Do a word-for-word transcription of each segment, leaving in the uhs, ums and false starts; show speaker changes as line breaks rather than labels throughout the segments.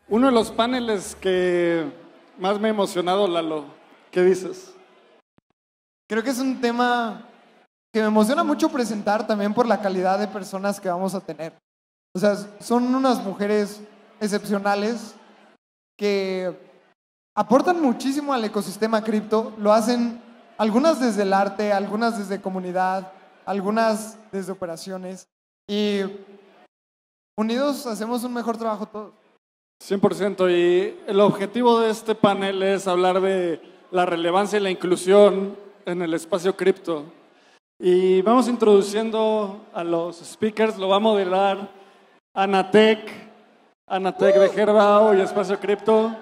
Uno de los paneles que más me ha emocionado, Lalo. ¿Qué dices?
Creo que es un tema que me emociona mucho presentar también por la calidad de personas que vamos a tener. O sea, son unas mujeres excepcionales que aportan muchísimo al ecosistema cripto. Lo hacen algunas desde el arte, algunas desde comunidad, algunas desde operaciones. Y unidos hacemos un mejor trabajo todos.
cien por ciento. Y el objetivo de este panel es hablar de la relevancia y la inclusión en el espacio cripto. Y vamos introduciendo a los speakers. Lo va a moderar Anatec, Anatec de Gerbao y Espacio Cripto.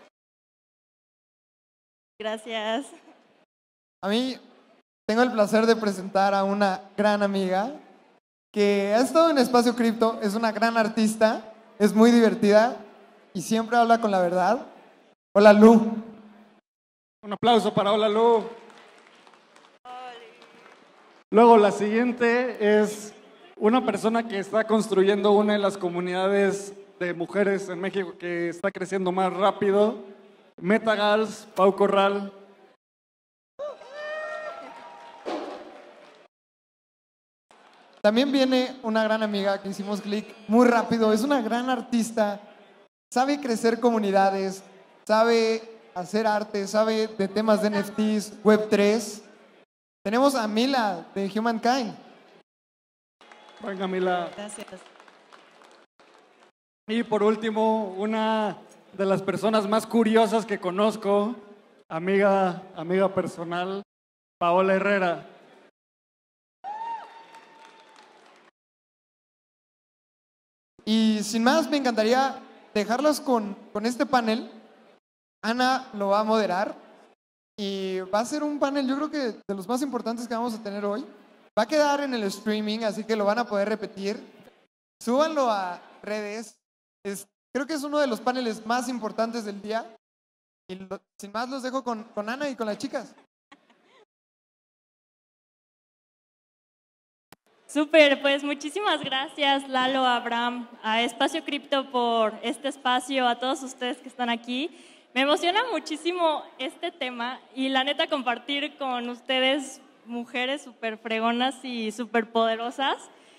Gracias.
A mí tengo el placer de presentar a una gran amiga que ha estado en Espacio Cripto, es una gran artista, es muy divertida y siempre habla con la verdad. Hola, Lu.
Un aplauso para Hola, Lu. Luego la siguiente es una persona que está construyendo una de las comunidades de mujeres en México que está creciendo más rápido. Metagals, Pau Corral.
También viene una gran amiga que hicimos clic muy rápido, es una gran artista, sabe crecer comunidades, sabe hacer arte, sabe de temas de N F Ts, web tres. Tenemos a Mila de Humankind.
Venga, Mila.
Gracias.
Y por último, una de las personas más curiosas que conozco, amiga, amiga personal, Paola Herrera.
Y sin más, me encantaría dejarlos con, con este panel. Ana lo va a moderar y va a ser un panel, yo creo que de los más importantes que vamos a tener hoy. Va a quedar en el streaming, así que lo van a poder repetir. Súbanlo a redes. Es, creo que es uno de los paneles más importantes del día. Y lo, sin más, los dejo con, con Ana y con las chicas.
Súper, pues muchísimas gracias Lalo, Abraham, a Espacio Cripto por este espacio, a todos ustedes que están aquí. Me emociona muchísimo este tema y la neta compartir con ustedes mujeres súper fregonas y súper poderosas.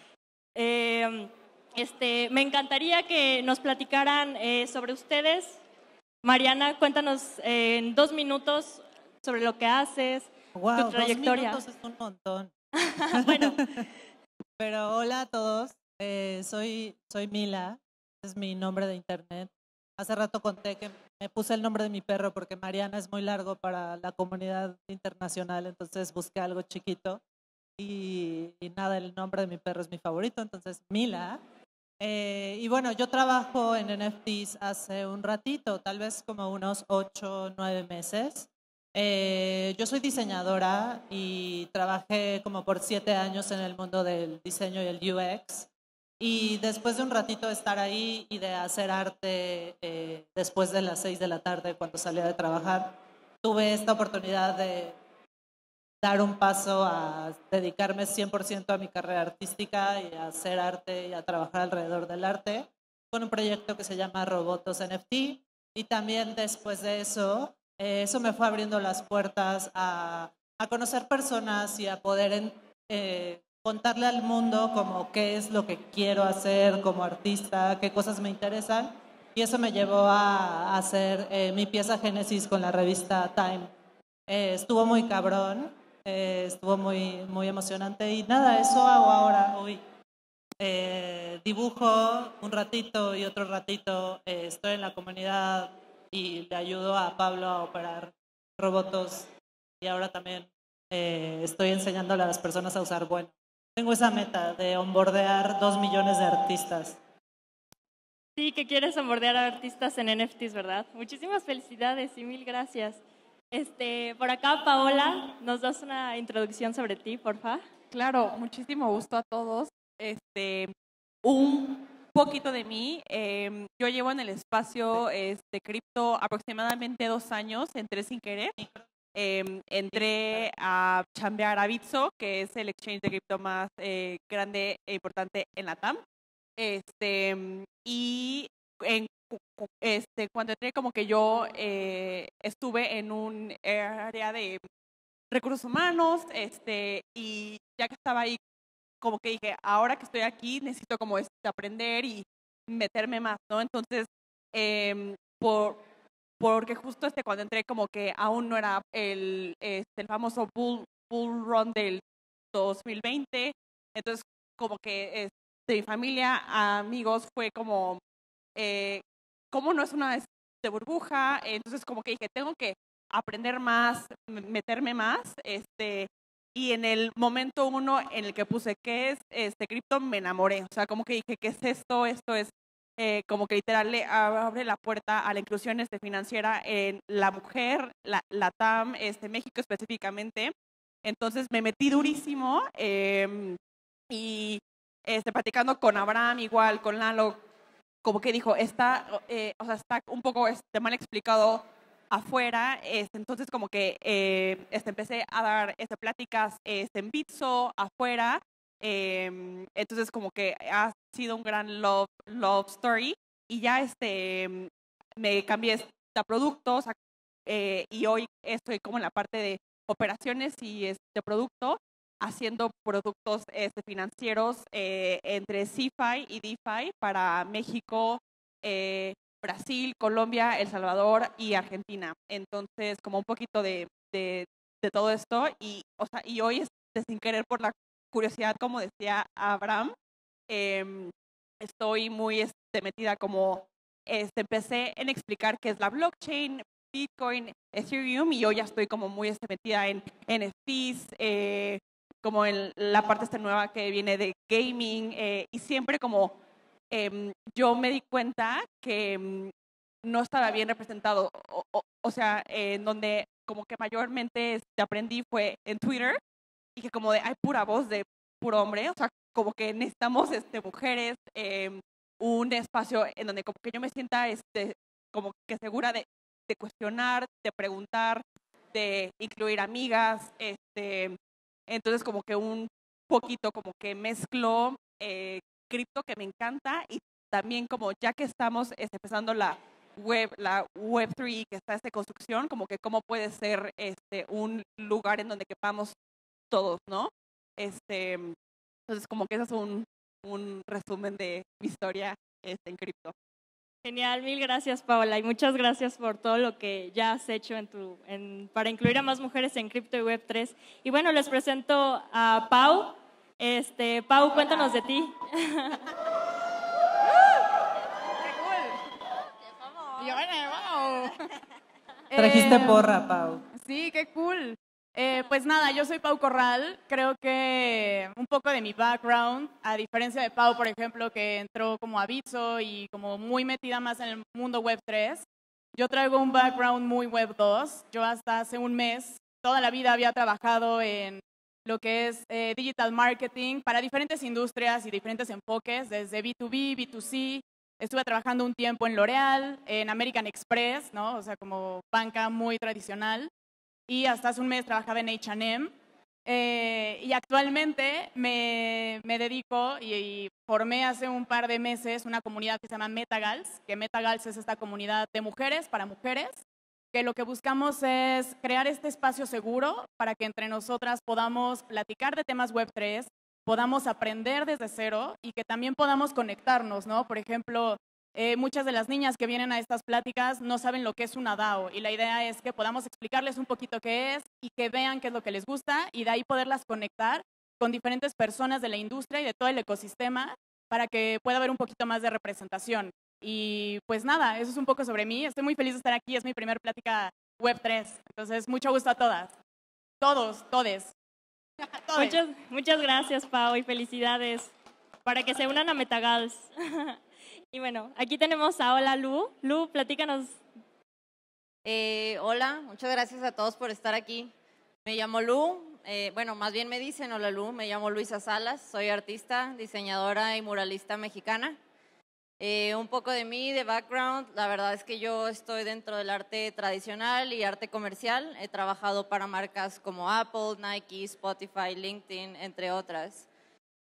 Eh, este, me encantaría que nos platicaran eh, sobre ustedes. Mariana, cuéntanos eh, en dos minutos sobre lo que haces,
Wow,
tu trayectoria.
Dos minutos es un montón.
Bueno.
Pero hola a todos, eh, soy, soy Mila, es mi nombre de internet. Hace rato conté que me puse el nombre de mi perro porque Mariana es muy largo para la comunidad internacional, entonces busqué algo chiquito y, y nada, el nombre de mi perro es mi favorito, entonces Mila. Eh, y bueno, yo trabajo en N F Ts hace un ratito, tal vez como unos ocho, nueve meses. Eh, yo soy diseñadora y trabajé como por siete años en el mundo del diseño y el U X. Y después de un ratito de estar ahí y de hacer arte eh, después de las seis de la tarde cuando salía de trabajar, tuve esta oportunidad de dar un paso a dedicarme cien por ciento a mi carrera artística y a hacer arte y a trabajar alrededor del arte con un proyecto que se llama Robotos N F T. Y también después de eso, eh, eso me fue abriendo las puertas a, a conocer personas y a poder en, eh, contarle al mundo como qué es lo que quiero hacer como artista, qué cosas me interesan. Y eso me llevó a, a hacer eh, mi pieza Génesis con la revista Time. Eh, estuvo muy cabrón, eh, estuvo muy, muy emocionante y nada, eso hago ahora, hoy. Eh, dibujo un ratito y otro ratito, eh, estoy en la comunidad y le ayudo a Pablo a operar robots y ahora también eh, estoy enseñándole a las personas a usar bueno. Tengo esa meta de onboardear dos millones de artistas.
Sí, que quieres onboardear a artistas en N F Ts, ¿verdad? Muchísimas felicidades y mil gracias. Este, por acá, Paola, ¿nos das una introducción sobre ti, porfa?
Claro, muchísimo gusto a todos. Este, un poquito de mí. Eh, yo llevo en el espacio este, cripto aproximadamente dos años, entré sin querer. Eh, entré a chambear a Bitso, que es el exchange de cripto más eh, grande e importante en la T A M. Este, y en este, cuando entré como que yo eh, estuve en un área de recursos humanos, este, y ya que estaba ahí, como que dije, ahora que estoy aquí, necesito como este, aprender y meterme más, ¿no? Entonces, eh, por, porque justo este, cuando entré, como que aún no era el, este, el famoso bull, bull run del dos mil veinte, entonces, como que este, mi familia, amigos, fue como, eh, como no es una de burbuja, entonces como que dije, tengo que aprender más, meterme más, este, y en el momento uno en el que puse qué es este cripto, me enamoré, o sea, como que dije, ¿qué es esto? Esto es eh, como que literal le abre la puerta a la inclusión este, financiera en la mujer, la, la T A M, este, México específicamente, entonces me metí durísimo eh, y este, platicando con Abraham igual, con Lalo, como que dijo, está, eh, o sea, está un poco este, mal explicado afuera, este, entonces como que eh, este, empecé a dar este, pláticas este, en Bitso, afuera, eh, entonces como que ha sido un gran love, love story y ya este, me cambié a productos eh, y hoy estoy como en la parte de operaciones y este producto, haciendo productos este, financieros eh, entre CeFi y DeFi para México, eh, Brasil, Colombia, El Salvador y Argentina. Entonces, como un poquito de, de, de todo esto y, o sea, y hoy, este, sin querer por la curiosidad, como decía Abraham, eh, estoy muy este, metida como, este, empecé en explicar qué es la blockchain, Bitcoin, Ethereum, y yo ya estoy como muy este, metida en N F Ts, eh, como en la parte esta nueva que viene de gaming, eh, y siempre como eh, yo me di cuenta que um, no estaba bien representado, o, o, o sea, eh, en donde como que mayormente este, aprendí fue en Twitter, y que como de hay pura voz de puro hombre, o sea, como que necesitamos este, mujeres, eh, un espacio en donde como que yo me sienta este, como que segura de, de cuestionar, de preguntar, de incluir amigas, este, entonces como que un poquito como que mezclo eh, cripto que me encanta y también como ya que estamos este, empezando la web, la web tres que está en construcción, como que cómo puede ser este, un lugar en donde quepamos todos, ¿no? Este, entonces como que eso es un, un resumen de mi historia este, en cripto.
Genial, mil gracias Paola y muchas gracias por todo lo que ya has hecho en tu, en, para incluir a más mujeres en cripto y web tres. Y bueno, les presento a Pau. Este, Pau, cuéntanos de ti.
Trajiste
Eh,
porra, Pau.
Sí, qué cool. Eh, pues nada, yo soy Pau Corral. Creo que un poco de mi background, a diferencia de Pau, por ejemplo, que entró como a Bitso y como muy metida más en el mundo web tres, yo traigo un background muy web dos. Yo hasta hace un mes, toda la vida había trabajado en lo que es eh, digital marketing para diferentes industrias y diferentes enfoques, desde B dos B, B dos C. Estuve trabajando un tiempo en L'Oreal, en American Express, ¿no? O sea, como banca muy tradicional. Y hasta hace un mes trabajaba en H and M. Eh, y actualmente me, me dedico y, y formé hace un par de meses una comunidad que se llama Metagals, que Metagals es esta comunidad de mujeres para mujeres, que lo que buscamos es crear este espacio seguro para que entre nosotras podamos platicar de temas web tres, podamos aprender desde cero y que también podamos conectarnos, ¿no? Por ejemplo, eh, muchas de las niñas que vienen a estas pláticas no saben lo que es una DAO y la idea es que podamos explicarles un poquito qué es y que vean qué es lo que les gusta y de ahí poderlas conectar con diferentes personas de la industria y de todo el ecosistema para que pueda haber un poquito más de representación. Y pues nada, eso es un poco sobre mí. Estoy muy feliz de estar aquí, es mi primera plática web tres, entonces mucho gusto a todas, todos, todes.
Muchas, muchas gracias, Pau, y felicidades para que se unan a Metagals. Y bueno, aquí tenemos a Hola Lu. Lu, platícanos.
Eh, hola, muchas gracias a todos por estar aquí. Me llamo Lu, eh, bueno, más bien me dicen Hola Lu, me llamo Luisa Salas, soy artista, diseñadora y muralista mexicana. Eh, un poco de mí, de background, la verdad es que yo estoy dentro del arte tradicional y arte comercial. He trabajado para marcas como Apple, Nike, Spotify, LinkedIn, entre otras.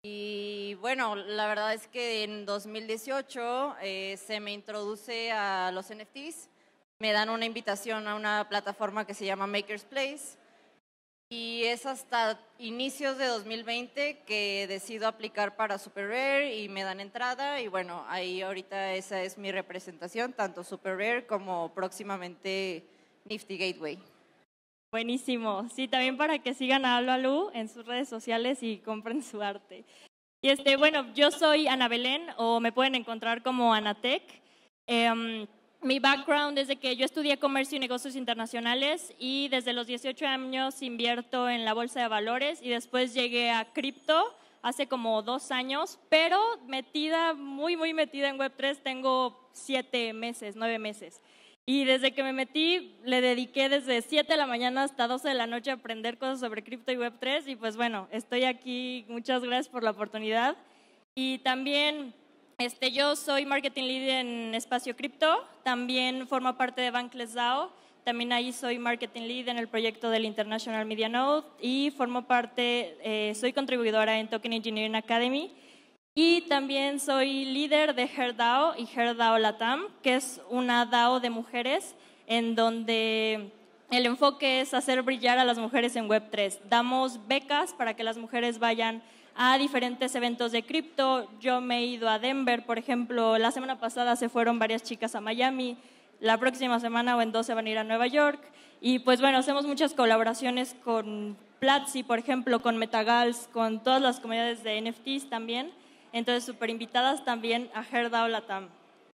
Y bueno, la verdad es que en dos mil dieciocho eh, se me introduce a los N F Ts, me dan una invitación a una plataforma que se llama Maker's Place y es hasta inicios de dos mil veinte que decido aplicar para Super Rare y me dan entrada y bueno, ahí ahorita esa es mi representación, tanto Super Rare como próximamente Nifty Gateway.
Buenísimo. Sí, también para que sigan a Lalu en sus redes sociales y compren su arte. Y este, bueno, yo soy Ana Belén o me pueden encontrar como Anatec. Eh, mi background es de que yo estudié comercio y negocios internacionales y desde los dieciocho años invierto en la bolsa de valores y después llegué a cripto hace como dos años, pero metida, muy, muy metida en web tres tengo siete meses, nueve meses. Y desde que me metí, le dediqué desde siete de la mañana hasta doce de la noche a aprender cosas sobre cripto y web tres. Y pues bueno, estoy aquí. Muchas gracias por la oportunidad. Y también este, yo soy Marketing Lead en Espacio Cripto. También formo parte de Bankless DAO. También ahí soy Marketing Lead en el proyecto del International Media Node. Y formo parte, eh, soy contribuidora en Token Engineering Academy. Y también soy líder de HerDAO y HerDAO Latam, que es una DAO de mujeres en donde el enfoque es hacer brillar a las mujeres en web tres. Damos becas para que las mujeres vayan a diferentes eventos de cripto. Yo me he ido a Denver, por ejemplo, la semana pasada se fueron varias chicas a Miami, la próxima semana o en dos se van a ir a Nueva York. Y pues bueno, hacemos muchas colaboraciones con Platzi, por ejemplo, con Metagals, con todas las comunidades de N F Ts también. Entonces, súper invitadas también a HerDAO Latam.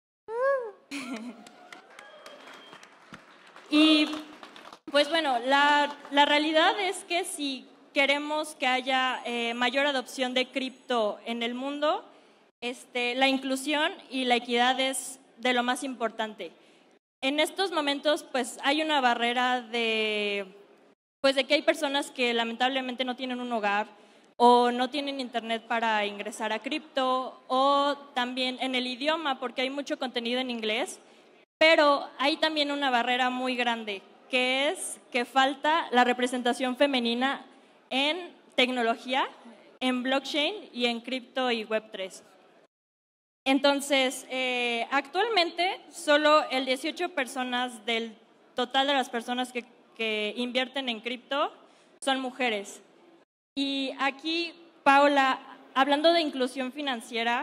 Y pues bueno, la, la realidad es que si queremos que haya eh, mayor adopción de cripto en el mundo, este, la inclusión y la equidad es de lo más importante. En estos momentos, pues hay una barrera de, pues, de que hay personas que lamentablemente no tienen un hogar, o no tienen internet para ingresar a cripto, o también en el idioma, porque hay mucho contenido en inglés, pero hay también una barrera muy grande, que es que falta la representación femenina en tecnología, en blockchain y en cripto y web tres. Entonces, eh, actualmente solo el dieciocho personas del total de las personas que, que invierten en cripto son mujeres. Y aquí, Paula, hablando de inclusión financiera,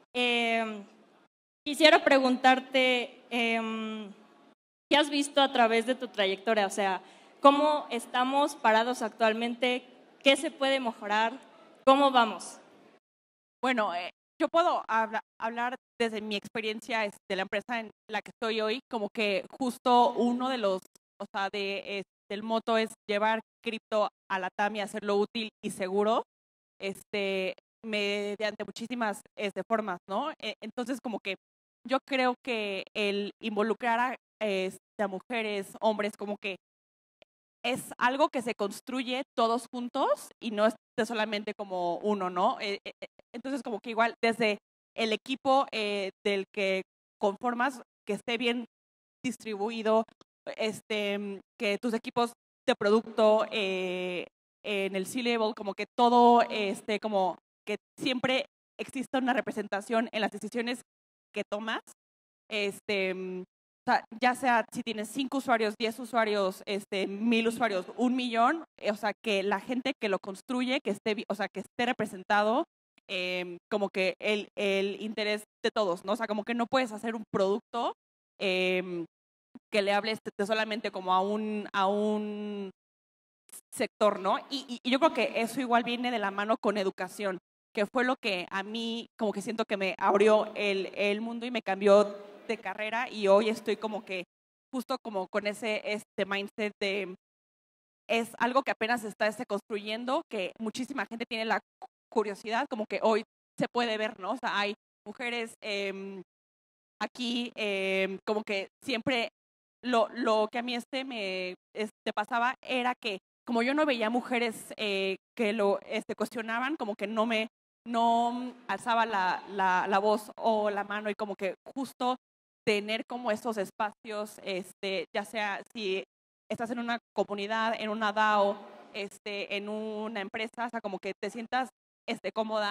eh, quisiera preguntarte, eh, ¿qué has visto a través de tu trayectoria? O sea, ¿cómo estamos parados actualmente? ¿Qué se puede mejorar? ¿Cómo vamos?
Bueno, eh, yo puedo habla, hablar desde mi experiencia es, de la empresa en la que estoy hoy, como que justo uno de los, o sea, de, es, del moto es llevar cripto a la T A M y hacerlo útil y seguro, este, mediante muchísimas este, formas, ¿no? E, entonces, como que yo creo que el involucrar a, este, a mujeres, hombres, como que es algo que se construye todos juntos y no es solamente como uno, ¿no? Eh, eh, entonces, como que igual desde el equipo eh, del que conformas, que esté bien distribuido, este, que tus equipos de producto eh, en el C-Level, como que todo, este, como que siempre exista una representación en las decisiones que tomas, este, o sea, ya sea si tienes cinco usuarios, diez usuarios, este, mil usuarios, un millón, o sea, que la gente que lo construye, que esté, o sea, que esté representado, eh, como que el, el interés de todos, ¿no? O sea, como que no puedes hacer un producto eh, que le hables solamente como a un, a un sector, ¿no? Y, y yo creo que eso igual viene de la mano con educación, que fue lo que a mí como que siento que me abrió el, el mundo y me cambió de carrera, y hoy estoy como que justo como con ese este mindset de es algo que apenas está este, construyendo, que muchísima gente tiene la curiosidad, como que hoy se puede ver, ¿no? O sea, hay mujeres eh, aquí, eh, como que siempre lo, lo que a mí este me este, pasaba era que como yo no veía mujeres eh, que lo este, cuestionaban, como que no me no alzaba la, la, la voz o la mano, y como que justo tener como estos espacios, este, ya sea si estás en una comunidad, en una DAO, este, en una empresa, o sea, como que te sientas este, cómoda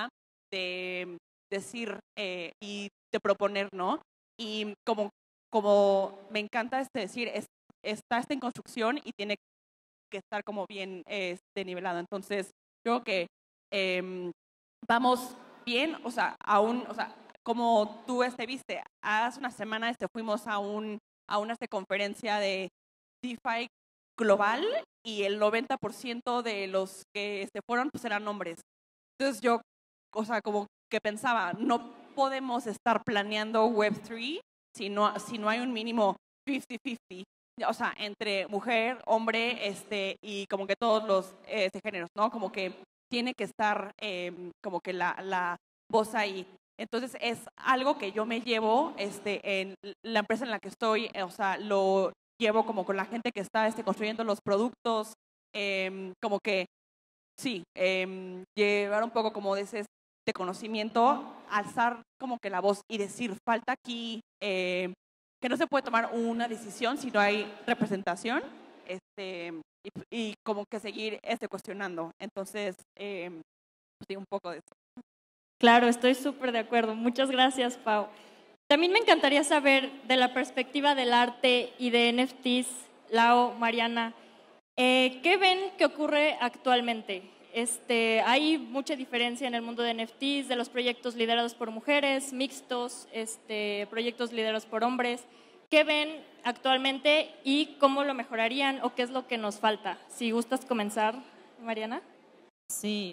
de decir eh, y de proponer, ¿no? Y como, como me encanta este decir, es, está está en construcción y tiene que estar como bien este, nivelado. Entonces, yo creo que eh, vamos bien, o sea, aún, o sea, como tú este, viste, hace una semana este, fuimos a, un, a una este, conferencia de DeFi global y el noventa por ciento de los que este, fueron pues eran hombres. Entonces yo, o sea, como que pensaba, no podemos estar planeando web tres si no, si no hay un mínimo cincuenta cincuenta, o sea, entre mujer, hombre, este, y como que todos los este, géneros, ¿no? Como que tiene que estar eh, como que la, la voz ahí. Entonces es algo que yo me llevo este, en la empresa en la que estoy, o sea, lo llevo como con la gente que está este, construyendo los productos, eh, como que sí, eh, llevar un poco como de ese de conocimiento, alzar como que la voz y decir, falta aquí, eh, que no se puede tomar una decisión si no hay representación, este, y, y como que seguir este, cuestionando. Entonces, eh, pues, sí, un poco de eso.
Claro, estoy súper de acuerdo. Muchas gracias, Pau. También me encantaría saber de la perspectiva del arte y de N F Ts, Lau, Mariana, eh, ¿qué ven que ocurre actualmente? Este, hay mucha diferencia en el mundo de N F Ts, de los proyectos liderados por mujeres, mixtos, este, proyectos liderados por hombres. ¿Qué ven actualmente y cómo lo mejorarían o qué es lo que nos falta? Si gustas comenzar, Mariana.
Sí,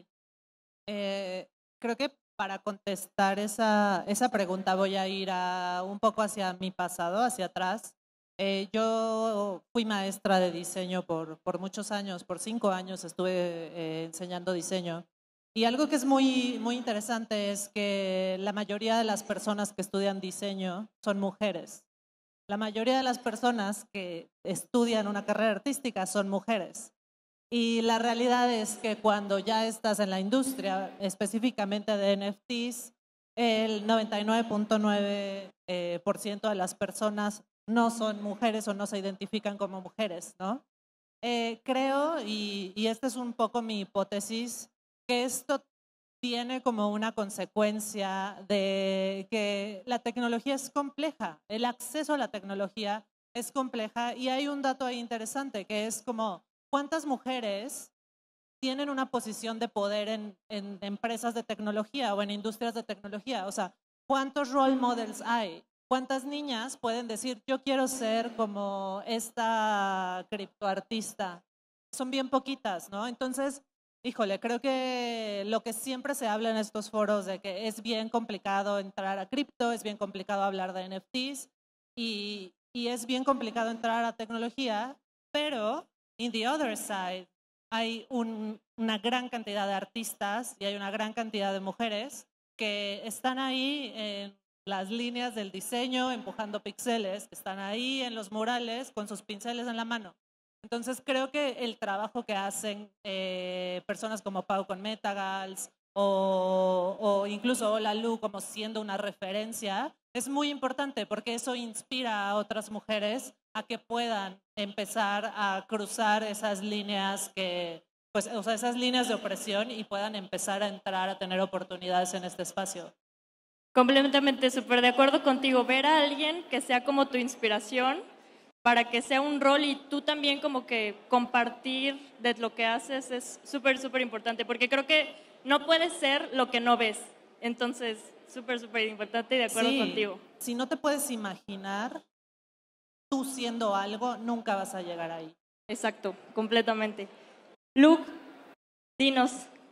eh, creo que para contestar esa, esa pregunta voy a ir a, un poco hacia mi pasado, hacia atrás. Eh, yo fui maestra de diseño por, por muchos años, por cinco años estuve eh, enseñando diseño. Y algo que es muy, muy interesante es que la mayoría de las personas que estudian diseño son mujeres. La mayoría de las personas que estudian una carrera artística son mujeres. Y la realidad es que cuando ya estás en la industria, específicamente de N F Ts, el noventa y nueve punto nueve por ciento de las personas no son mujeres o no se identifican como mujeres, ¿no? Eh, creo, y, y esta es un poco mi hipótesis, que esto tiene como una consecuencia de que la tecnología es compleja, el acceso a la tecnología es compleja y hay un dato ahí interesante que es como cuántas mujeres tienen una posición de poder en, en empresas de tecnología o en industrias de tecnología, o sea, cuántos role models hay. ¿Cuántas niñas pueden decir, yo quiero ser como esta criptoartista? Son bien poquitas, ¿no? Entonces, híjole, creo que lo que siempre se habla en estos foros de que es bien complicado entrar a cripto, es bien complicado hablar de N F Ts y, y es bien complicado entrar a tecnología, pero in the other side hay un, una gran cantidad de artistas y hay una gran cantidad de mujeres que están ahí en las líneas del diseño, empujando píxeles, que están ahí en los murales con sus pinceles en la mano. Entonces creo que el trabajo que hacen eh, personas como Pau con Metagals o, o incluso Hola Lu como siendo una referencia es muy importante porque eso inspira a otras mujeres a que puedan empezar a cruzar esas líneas que, pues, o sea, esas líneas de opresión y puedan empezar a entrar a tener oportunidades en este espacio.
Completamente súper de acuerdo contigo. Ver a alguien que sea como tu inspiración para que sea un rol y tú también como que compartir de lo que haces es súper, súper importante porque creo que no puedes ser lo que no ves. Entonces, súper, súper importante y de acuerdo
sí,
contigo.
Si no te puedes imaginar tú siendo algo, nunca vas a llegar ahí.
Exacto, completamente. Luke, dinos.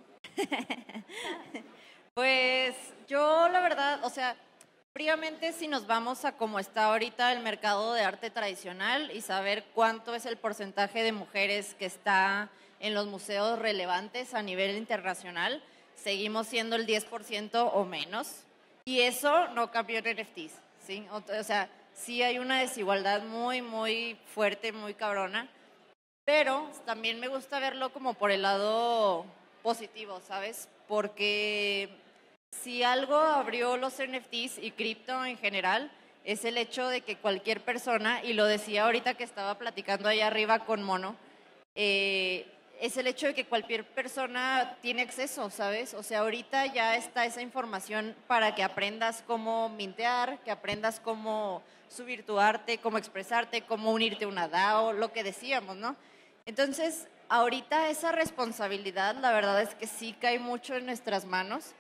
Pues yo la verdad, o sea, fríamente si nos vamos a cómo está ahorita el mercado de arte tradicional y saber cuánto es el porcentaje de mujeres que está en los museos relevantes a nivel internacional, seguimos siendo el diez por ciento o menos. Y eso no cambió en N F Ts, ¿sí? O sea, sí hay una desigualdad muy, muy fuerte, muy cabrona, pero también me gusta verlo como por el lado positivo, ¿sabes? Porque si algo abrió los N F Ts y cripto en general, es el hecho de que cualquier persona, y lo decía ahorita que estaba platicando allá arriba con Mono, eh, es el hecho de que cualquier persona tiene acceso, ¿sabes? O sea, ahorita ya está esa información para que aprendas cómo mintear, que aprendas cómo subir tu arte, cómo expresarte, cómo unirte a una DAO, lo que decíamos, ¿no? Entonces, ahorita esa responsabilidad, la verdad es que sí cae mucho en nuestras manos.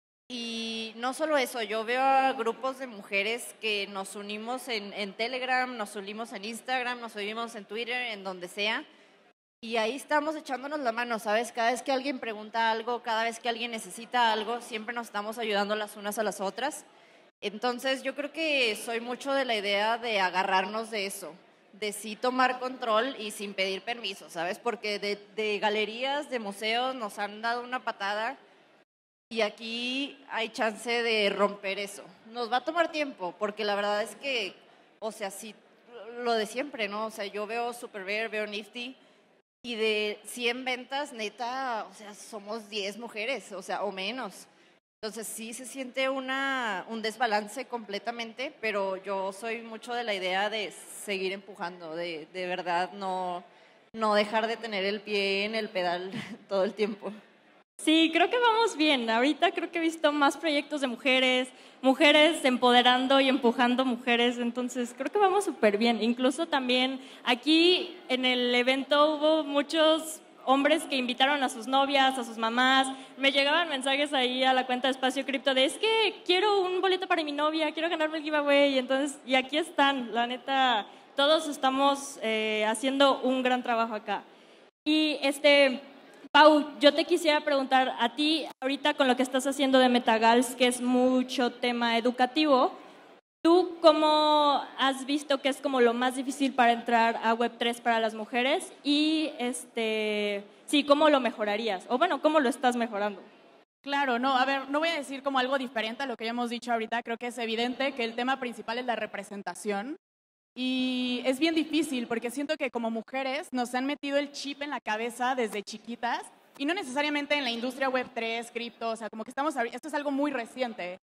Y no solo eso, yo veo a grupos de mujeres que nos unimos en, en Telegram, nos unimos en Instagram, nos unimos en Twitter, en donde sea. Y ahí estamos echándonos la mano, ¿sabes? Cada vez que alguien pregunta algo, cada vez que alguien necesita algo, siempre nos estamos ayudando las unas a las otras. Entonces yo creo que soy mucho de la idea de agarrarnos de eso, de sí tomar control y sin pedir permiso, ¿sabes? Porque de, de galerías, de museos nos han dado una patada y aquí hay chance de romper eso. Nos va a tomar tiempo, porque la verdad es que, o sea, sí, lo de siempre, ¿no? O sea, yo veo Super Bear, veo Nifty, y de cien ventas, neta, o sea, somos diez mujeres, o sea, o menos. Entonces sí se siente una, un desbalance completamente, pero yo soy mucho de la idea de seguir empujando, de, de verdad no, no dejar de tener el pie en el pedal todo el tiempo.
Sí, creo que vamos bien. Ahorita creo que he visto más proyectos de mujeres, mujeres empoderando y empujando mujeres, entonces creo que vamos súper bien. Incluso también aquí en el evento hubo muchos hombres que invitaron a sus novias, a sus mamás. Me llegaban mensajes ahí a la cuenta de Espacio Cripto de es que quiero un boleto para mi novia, quiero ganarme el giveaway. Y, entonces, y aquí están, la neta, todos estamos eh, haciendo un gran trabajo acá. Y este... Pau, yo te quisiera preguntar a ti, ahorita con lo que estás haciendo de Metagals, que es mucho tema educativo, ¿tú cómo has visto que es como lo más difícil para entrar a web tres para las mujeres? Y, este, sí, ¿cómo lo mejorarías? O bueno, ¿cómo lo estás mejorando?
Claro, no, a ver, no voy a decir como algo diferente a lo que ya hemos dicho ahorita. Creo que es evidente que el tema principal es la representación. Y es bien difícil porque siento que como mujeres nos han metido el chip en la cabeza desde chiquitas y no necesariamente en la industria web tres, cripto, o sea, como que estamos, esto es algo muy reciente,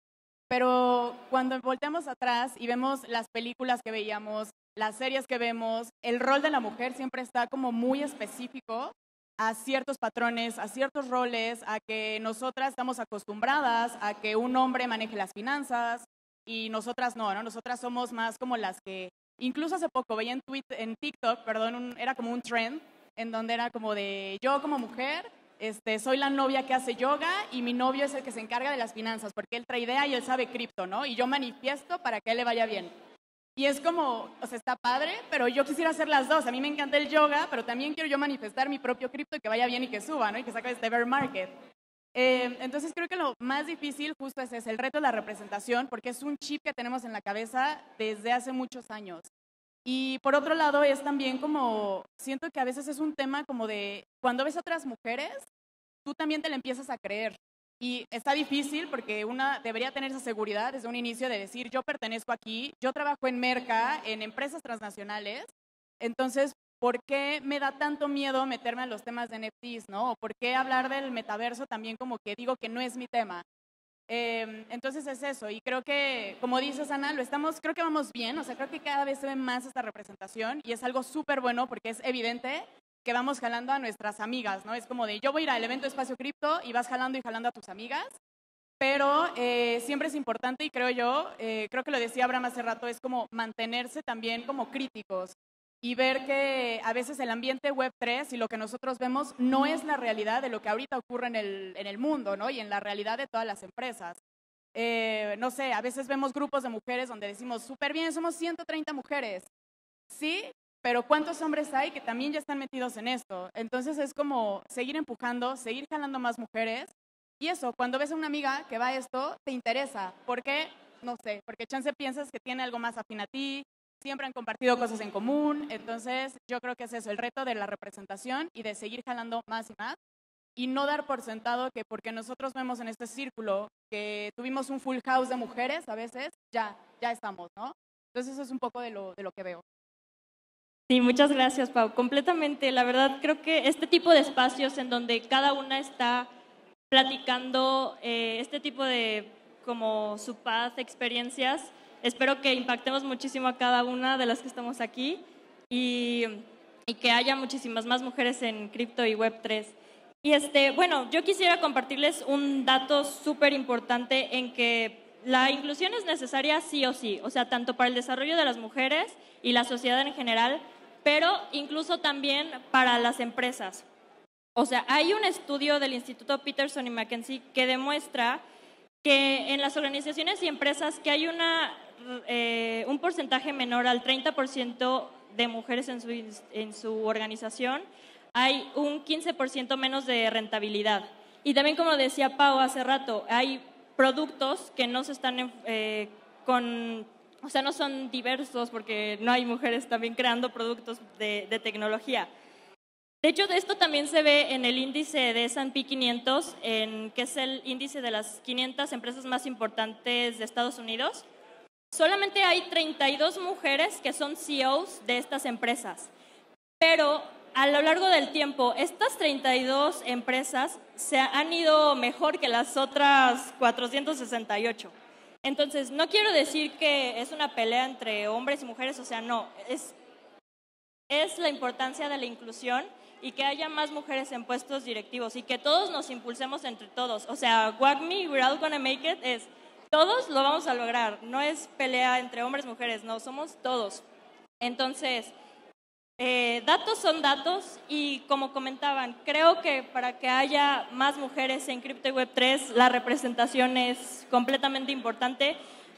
pero cuando volteamos atrás y vemos las películas que veíamos, las series que vemos, el rol de la mujer siempre está como muy específico a ciertos patrones, a ciertos roles, a que nosotras estamos acostumbradas a que un hombre maneje las finanzas y nosotras no, ¿no? Nosotras somos más como las que... Incluso hace poco veía en, tweet, en TikTok, perdón, un, era como un trend en donde era como de yo como mujer este, soy la novia que hace yoga y mi novio es el que se encarga de las finanzas porque él trae idea y él sabe cripto, ¿no? Y yo manifiesto para que él le vaya bien. Y es como, o sea, está padre, pero yo quisiera hacer las dos. A mí me encanta el yoga, pero también quiero yo manifestar mi propio cripto y que vaya bien y que suba, ¿no? Y que saque este bear market. Eh, entonces creo que lo más difícil justo es ese, el reto de la representación, porque es un chip que tenemos en la cabeza desde hace muchos años. Y por otro lado es también como, siento que a veces es un tema como de, cuando ves a otras mujeres, tú también te la empiezas a creer. Y está difícil porque una debería tener esa seguridad desde un inicio de decir, yo pertenezco aquí, yo trabajo en Merca, en empresas transnacionales, entonces, ¿por qué me da tanto miedo meterme a los temas de N F Ts, ¿no? ¿O por qué hablar del metaverso también como que digo que no es mi tema? Eh, entonces es eso, y creo que, como dices, Ana, lo estamos, creo que vamos bien, o sea, creo que cada vez se ve más esta representación y es algo súper bueno porque es evidente que vamos jalando a nuestras amigas, ¿no? Es como de, yo voy a ir al evento Espacio Cripto y vas jalando y jalando a tus amigas, pero eh, siempre es importante y creo yo, eh, creo que lo decía Abraham hace rato, es como mantenerse también como críticos y ver que a veces el ambiente web tres y lo que nosotros vemos no es la realidad de lo que ahorita ocurre en el, en el mundo, ¿no? Y en la realidad de todas las empresas. Eh, no sé, a veces vemos grupos de mujeres donde decimos, súper bien, somos ciento treinta mujeres. Sí, pero ¿cuántos hombres hay que también ya están metidos en esto? Entonces es como seguir empujando, seguir jalando más mujeres. Y eso, cuando ves a una amiga que va a esto, te interesa. ¿Por qué? No sé, porque chance piensas que tiene algo más afín a ti, siempre han compartido cosas en común, entonces yo creo que es eso, el reto de la representación y de seguir jalando más y más y no dar por sentado que porque nosotros vemos en este círculo que tuvimos un full house de mujeres a veces, ya, ya estamos, ¿no? Entonces eso es un poco de lo, de lo que veo.
Sí, muchas gracias, Pau. Completamente, la verdad creo que este tipo de espacios en donde cada una está platicando eh, este tipo de como su path, experiencias, espero que impactemos muchísimo a cada una de las que estamos aquí y y que haya muchísimas más mujeres en cripto y web tres. Y este, bueno, yo quisiera compartirles un dato súper importante en que la inclusión es necesaria sí o sí, o sea, tanto para el desarrollo de las mujeres y la sociedad en general, pero incluso también para las empresas. O sea, hay un estudio del Instituto Peterson y McKinsey que demuestra que en las organizaciones y empresas que hay una, eh, un porcentaje menor al treinta por ciento de mujeres en su, en su organización, hay un quince por ciento menos de rentabilidad. Y también, como decía Pau hace rato, hay productos que no se están eh, con, o sea, no son diversos porque no hay mujeres también creando productos de, de tecnología. De hecho, esto también se ve en el índice de ese and pe quinientos, en, que es el índice de las quinientas empresas más importantes de Estados Unidos. Solamente hay treinta y dos mujeres que son ce e os de estas empresas, pero a lo largo del tiempo, estas treinta y dos empresas se han ido mejor que las otras cuatrocientas sesenta y ocho. Entonces, no quiero decir que es una pelea entre hombres y mujeres, o sea, no, es, es la importancia de la inclusión y que haya más mujeres en puestos directivos y que todos nos impulsemos entre todos. O sea, W A C M E, we're all gonna make it, es todos lo vamos a lograr, no es pelea entre hombres y mujeres, no, somos todos. Entonces, Eh, datos son datos y como comentaban, creo que para que haya más mujeres en cripto y web tres, la representación es completamente importante.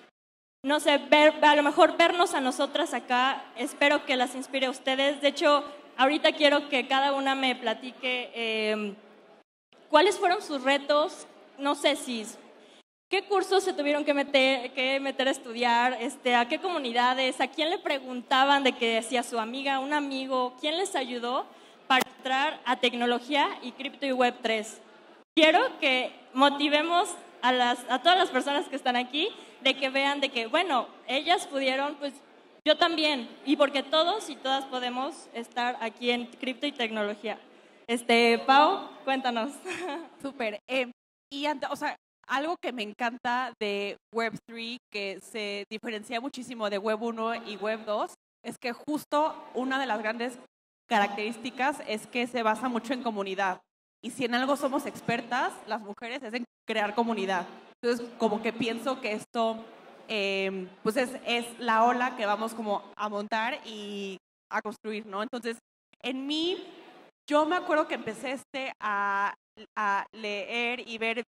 No sé, ver, a lo mejor vernos a nosotras acá, espero que las inspire a ustedes. De hecho, ahorita quiero que cada una me platique eh, cuáles fueron sus retos, no sé si... ¿Qué cursos se tuvieron que meter, que meter a estudiar? Este, ¿A qué comunidades? ¿A quién le preguntaban de que si a su amiga, un amigo? ¿Quién les ayudó para entrar a tecnología y cripto y web tres? Quiero que motivemos a, las, a todas las personas que están aquí de que vean de que, bueno, ellas pudieron, pues yo también. Y porque todos y todas podemos estar aquí en cripto y tecnología. Este, Pau, cuéntanos.
Súper. Eh, y, o sea, algo que me encanta de web tres, que se diferencia muchísimo de web uno y web dos, es que justo una de las grandes características es que se basa mucho en comunidad. Y si en algo somos expertas, las mujeres, es en crear comunidad. Entonces, como que pienso que esto eh, pues es, es la ola que vamos como a montar y a construir, ¿no? Entonces, en mí, yo me acuerdo que empecé este a, a leer y ver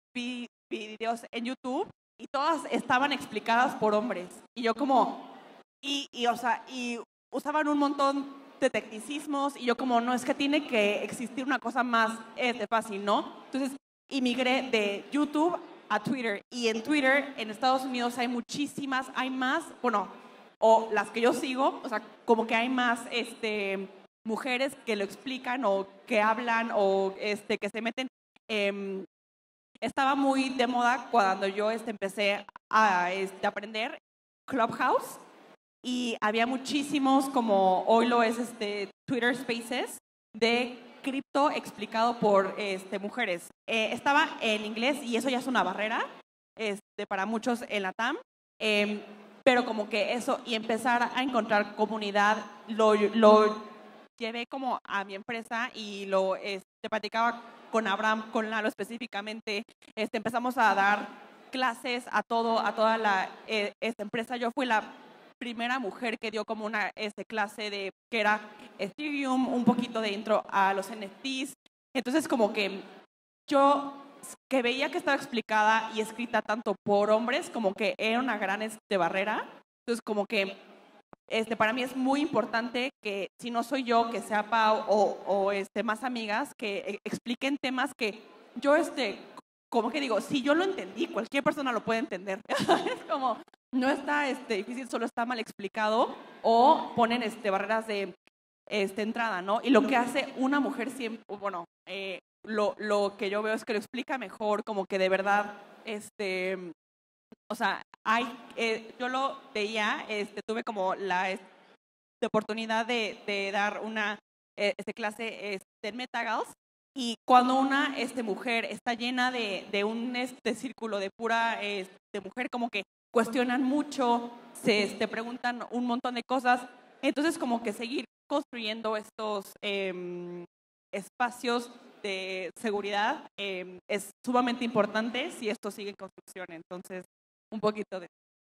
videos en YouTube y todas estaban explicadas por hombres. Y yo como, y, y o sea, y usaban un montón de tecnicismos y yo como, no, es que tiene que existir una cosa más este, fácil, ¿no? Entonces, inmigré de YouTube a Twitter y en Twitter, en Estados Unidos hay muchísimas, hay más, bueno, o las que yo sigo, o sea, como que hay más este, mujeres que lo explican o que hablan o este, que se meten. Eh, estaba muy de moda cuando yo este, empecé a este, aprender Clubhouse y había muchísimos, como hoy lo es este, Twitter Spaces, de cripto explicado por este, mujeres. Eh, estaba en inglés y eso ya es una barrera este, para muchos en la T A M, eh, pero como que eso y empezar a encontrar comunidad, lo, lo llevé como a mi empresa y lo este, platicaba con Abraham, con Lalo específicamente. Este, empezamos a dar clases a todo, a toda la eh, esta empresa. Yo fui la primera mujer que dio como una este, clase de que era Ethereum, un poquito de intro a los N F Ts. Entonces como que yo que veía que estaba explicada y escrita tanto por hombres como que era una gran este, barrera. Entonces como que este, para mí es muy importante que si no soy yo, que sea Pau o, o este, más amigas que expliquen temas que yo este, como que digo, si yo lo entendí, cualquier persona lo puede entender. Es como, no está este, difícil, solo está mal explicado o ponen este, barreras de este, entrada, ¿no? Y lo que hace una mujer siempre, bueno, eh, lo, lo que yo veo es que lo explica mejor, como que de verdad, este, o sea, hay, eh, yo lo veía, este, tuve como la este, oportunidad de, de dar una eh, este, clase este, en MetaGals. Y cuando una este, mujer está llena de, de un este, círculo de pura este, mujer, como que cuestionan mucho, se este, preguntan un montón de cosas. Entonces, como que seguir construyendo estos eh, espacios de seguridad eh, es sumamente importante si esto sigue en construcción. Entonces, un poquito de...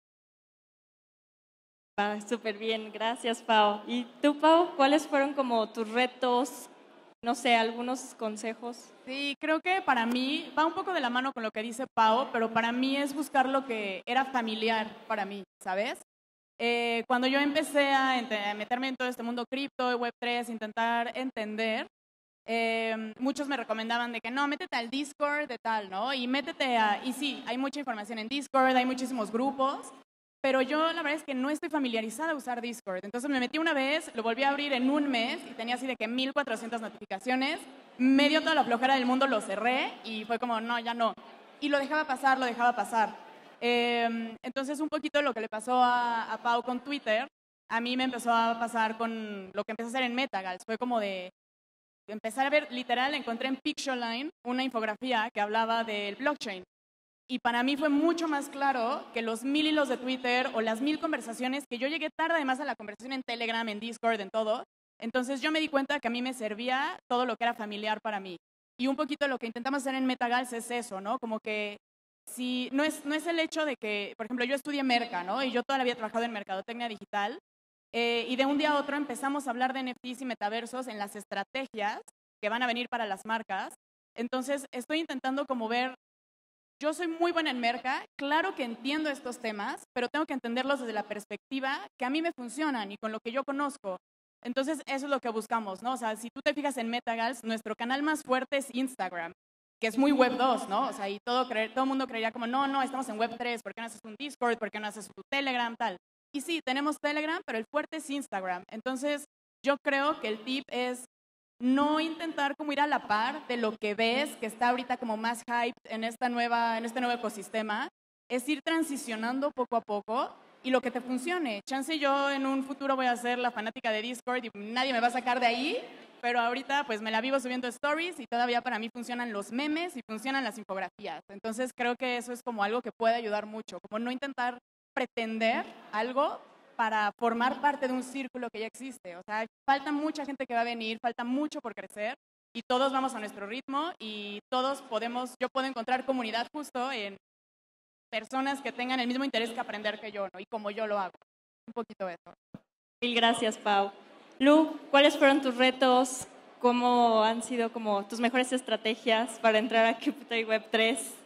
Ah, súper bien, gracias Pau. ¿Y tú, Pau, cuáles fueron como tus retos, no sé, algunos consejos?
Sí, creo que para mí va un poco de la mano con lo que dice Pau, pero para mí es buscar lo que era familiar para mí, ¿sabes? Eh, cuando yo empecé a, a meterme en todo este mundo cripto, web tres, intentar entender, eh, muchos me recomendaban de que no, métete al Discord de tal, ¿no? Y métete a... Y sí, hay mucha información en Discord, hay muchísimos grupos, pero yo la verdad es que no estoy familiarizada a usar Discord. Entonces me metí una vez, lo volví a abrir en un mes y tenía así de que mil cuatrocientas notificaciones. Me dio toda la flojera del mundo, lo cerré y fue como, no, ya no. Y lo dejaba pasar, lo dejaba pasar. Eh, entonces un poquito lo que le pasó a, a Pau con Twitter, a mí me empezó a pasar con lo que empecé a hacer en Metagals. Fue como de empezar a ver, literal, encontré en Pictionline una infografía que hablaba del blockchain. Y para mí fue mucho más claro que los mil hilos de Twitter o las mil conversaciones, que yo llegué tarde además a la conversación en Telegram, en Discord, en todo. Entonces yo me di cuenta que a mí me servía todo lo que era familiar para mí. Y un poquito lo que intentamos hacer en Metagals es eso, ¿no? Como que si, no, es, no es el hecho de que, por ejemplo, yo estudié Merca, ¿no? Y yo toda la vida he trabajado en mercadotecnia digital. Eh, y de un día a otro empezamos a hablar de N F Ts y metaversos en las estrategias que van a venir para las marcas. Entonces estoy intentando como ver... Yo soy muy buena en merca, claro que entiendo estos temas, pero tengo que entenderlos desde la perspectiva que a mí me funcionan y con lo que yo conozco. Entonces, eso es lo que buscamos, ¿no? O sea, si tú te fijas en Metagals, nuestro canal más fuerte es Instagram, que es muy web dos, ¿no? O sea, y todo, creer, todo el mundo creería como, no, no, estamos en web tres, ¿por qué no haces un Discord? ¿Por qué no haces tu Telegram? Tal. Y sí, tenemos Telegram, pero el fuerte es Instagram. Entonces, yo creo que el tip es no intentar como ir a la par de lo que ves, que está ahorita como más hype en, esta nueva, en este nuevo ecosistema, es ir transicionando poco a poco y lo que te funcione. Chance yo en un futuro voy a ser la fanática de Discord y nadie me va a sacar de ahí, pero ahorita pues me la vivo subiendo stories y todavía para mí funcionan los memes y funcionan las infografías. Entonces creo que eso es como algo que puede ayudar mucho, como no intentar pretender algo para formar parte de un círculo que ya existe. O sea, falta mucha gente que va a venir, falta mucho por crecer y todos vamos a nuestro ritmo y todos podemos, yo puedo encontrar comunidad justo en personas que tengan el mismo interés que aprender que yo, ¿no? Y como yo lo hago. Un poquito eso.
Mil gracias, Pau. Lu, ¿cuáles fueron tus retos? ¿Cómo han sido como tus mejores estrategias para entrar a Crypto y web tres?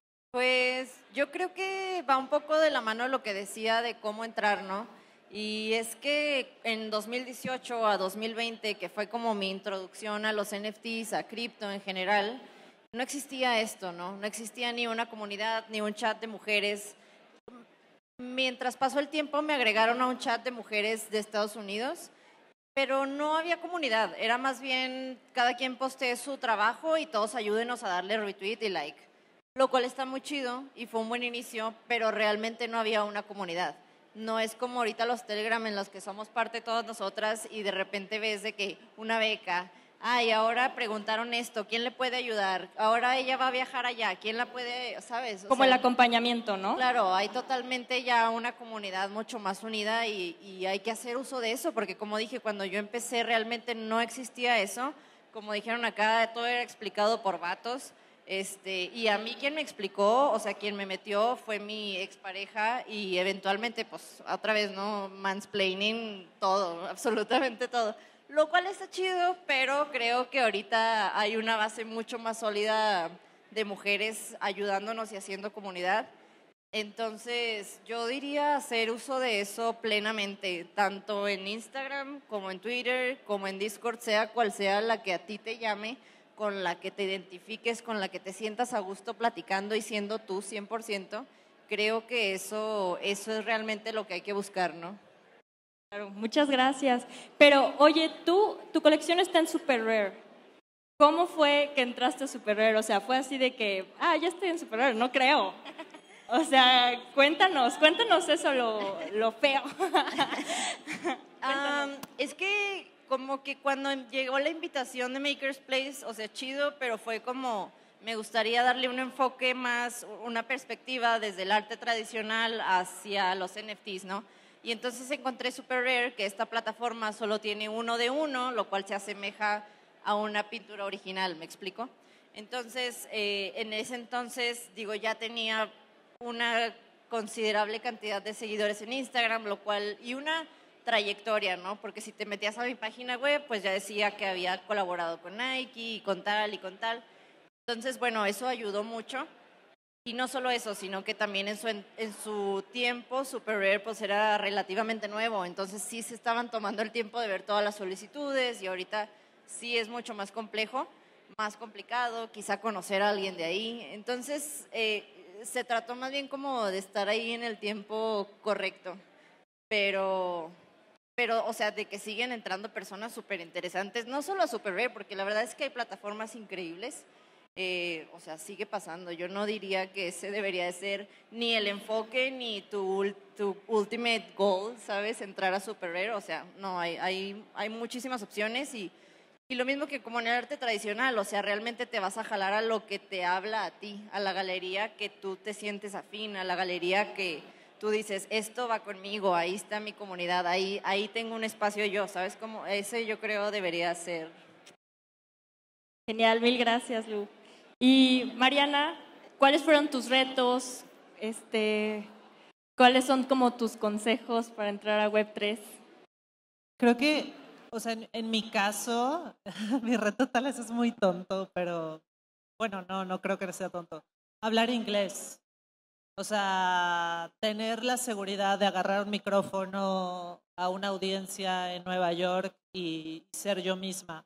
Pues yo creo que va un poco de la mano de lo que decía de cómo entrar, ¿no? Y es que en dos mil dieciocho a dos mil veinte, que fue como mi introducción a los N F Ts, a cripto en general, no existía esto, ¿no? No existía ni una comunidad, ni un chat de mujeres. Mientras pasó el tiempo me agregaron a un chat de mujeres de Estados Unidos, pero no había comunidad. Era más bien cada quien postee su trabajo y todos ayúdenos a darle retweet y like. Lo cual está muy chido y fue un buen inicio, pero realmente no había una comunidad. No es como ahorita los Telegram en los que somos parte todas nosotras y de repente ves de que una beca, ay, ahora preguntaron esto, ¿quién le puede ayudar? Ahora ella va a viajar allá, ¿quién la puede, sabes? O
como
sea,
el acompañamiento, ¿no?
Claro, hay totalmente ya una comunidad mucho más unida y, y hay que hacer uso de eso, porque como dije, cuando yo empecé realmente no existía eso. Como dijeron acá, todo era explicado por vatos. Este, y a mí quien me explicó, o sea, quien me metió fue mi expareja y eventualmente, pues, otra vez, ¿no? Mansplaining todo, absolutamente todo. Lo cual está chido, pero creo que ahorita hay una base mucho más sólida de mujeres ayudándonos y haciendo comunidad. Entonces, yo diría hacer uso de eso plenamente, tanto en Instagram como en Twitter, como en Discord, sea cual sea la que a ti te llame, con la que te identifiques, con la que te sientas a gusto platicando y siendo tú cien por ciento, creo que eso, eso es realmente lo que hay que buscar, ¿no?
Claro, muchas gracias. Pero, oye, tú, tu colección está en Super Rare. ¿Cómo fue que entraste a Super Rare? O sea, fue así de que, ah, ya estoy en Super Rare, no creo. O sea, cuéntanos, cuéntanos eso, lo, lo feo.
um, es que como que cuando llegó la invitación de Maker's Place, o sea, chido, pero fue como, me gustaría darle un enfoque más, una perspectiva desde el arte tradicional hacia los N F Ts, ¿no? Y entonces encontré Super Rare, que esta plataforma solo tiene uno de uno, lo cual se asemeja a una pintura original, ¿me explico? Entonces, eh, en ese entonces, digo, ya tenía una considerable cantidad de seguidores en Instagram, lo cual, y una trayectoria, ¿no? Porque si te metías a mi página web, pues ya decía que había colaborado con Nike y con tal y con tal. Entonces, bueno, eso ayudó mucho. Y no solo eso, sino que también en su, en, en su tiempo, Super Rare pues era relativamente nuevo, entonces sí se estaban tomando el tiempo de ver todas las solicitudes y ahorita sí es mucho más complejo, más complicado, quizá conocer a alguien de ahí. Entonces, eh, se trató más bien como de estar ahí en el tiempo correcto, pero, pero o sea, de que siguen entrando personas súper interesantes, no solo a Super Rare, porque la verdad es que hay plataformas increíbles. Eh, o sea, sigue pasando. Yo no diría que ese debería de ser ni el enfoque ni tu, tu ultimate goal, ¿sabes? Entrar a Super Rare. O sea, no, hay, hay, hay muchísimas opciones y, y lo mismo que como en el arte tradicional. O sea, realmente te vas a jalar a lo que te habla a ti, a la galería que tú te sientes afín, a la galería que tú dices, esto va conmigo, ahí está mi comunidad, ahí, ahí tengo un espacio yo, ¿sabes? Como ese yo creo debería ser.
Genial, mil gracias, Lu. Y Mariana, ¿cuáles fueron tus retos? Este, ¿cuáles son como tus consejos para entrar a web tres?
Creo que, o sea, en, en mi caso, mi reto tal vez es muy tonto, pero bueno, no, no creo que sea tonto. Hablar inglés. O sea, tener la seguridad de agarrar un micrófono a una audiencia en Nueva York y ser yo misma.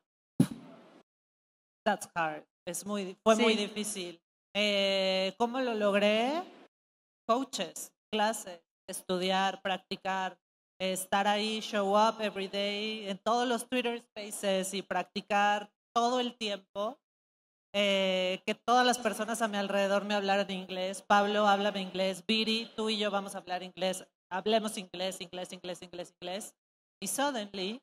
That's hard. Es muy, fue sí. muy difícil. Eh, ¿Cómo lo logré? Coaches, clases, estudiar, practicar, estar ahí, show up every day, en todos los Twitter Spaces y practicar todo el tiempo. Eh, que todas las personas a mi alrededor me hablaran inglés. Pablo, háblame inglés. Viri, tú y yo vamos a hablar inglés. Hablemos inglés, inglés, inglés, inglés, inglés. Y suddenly,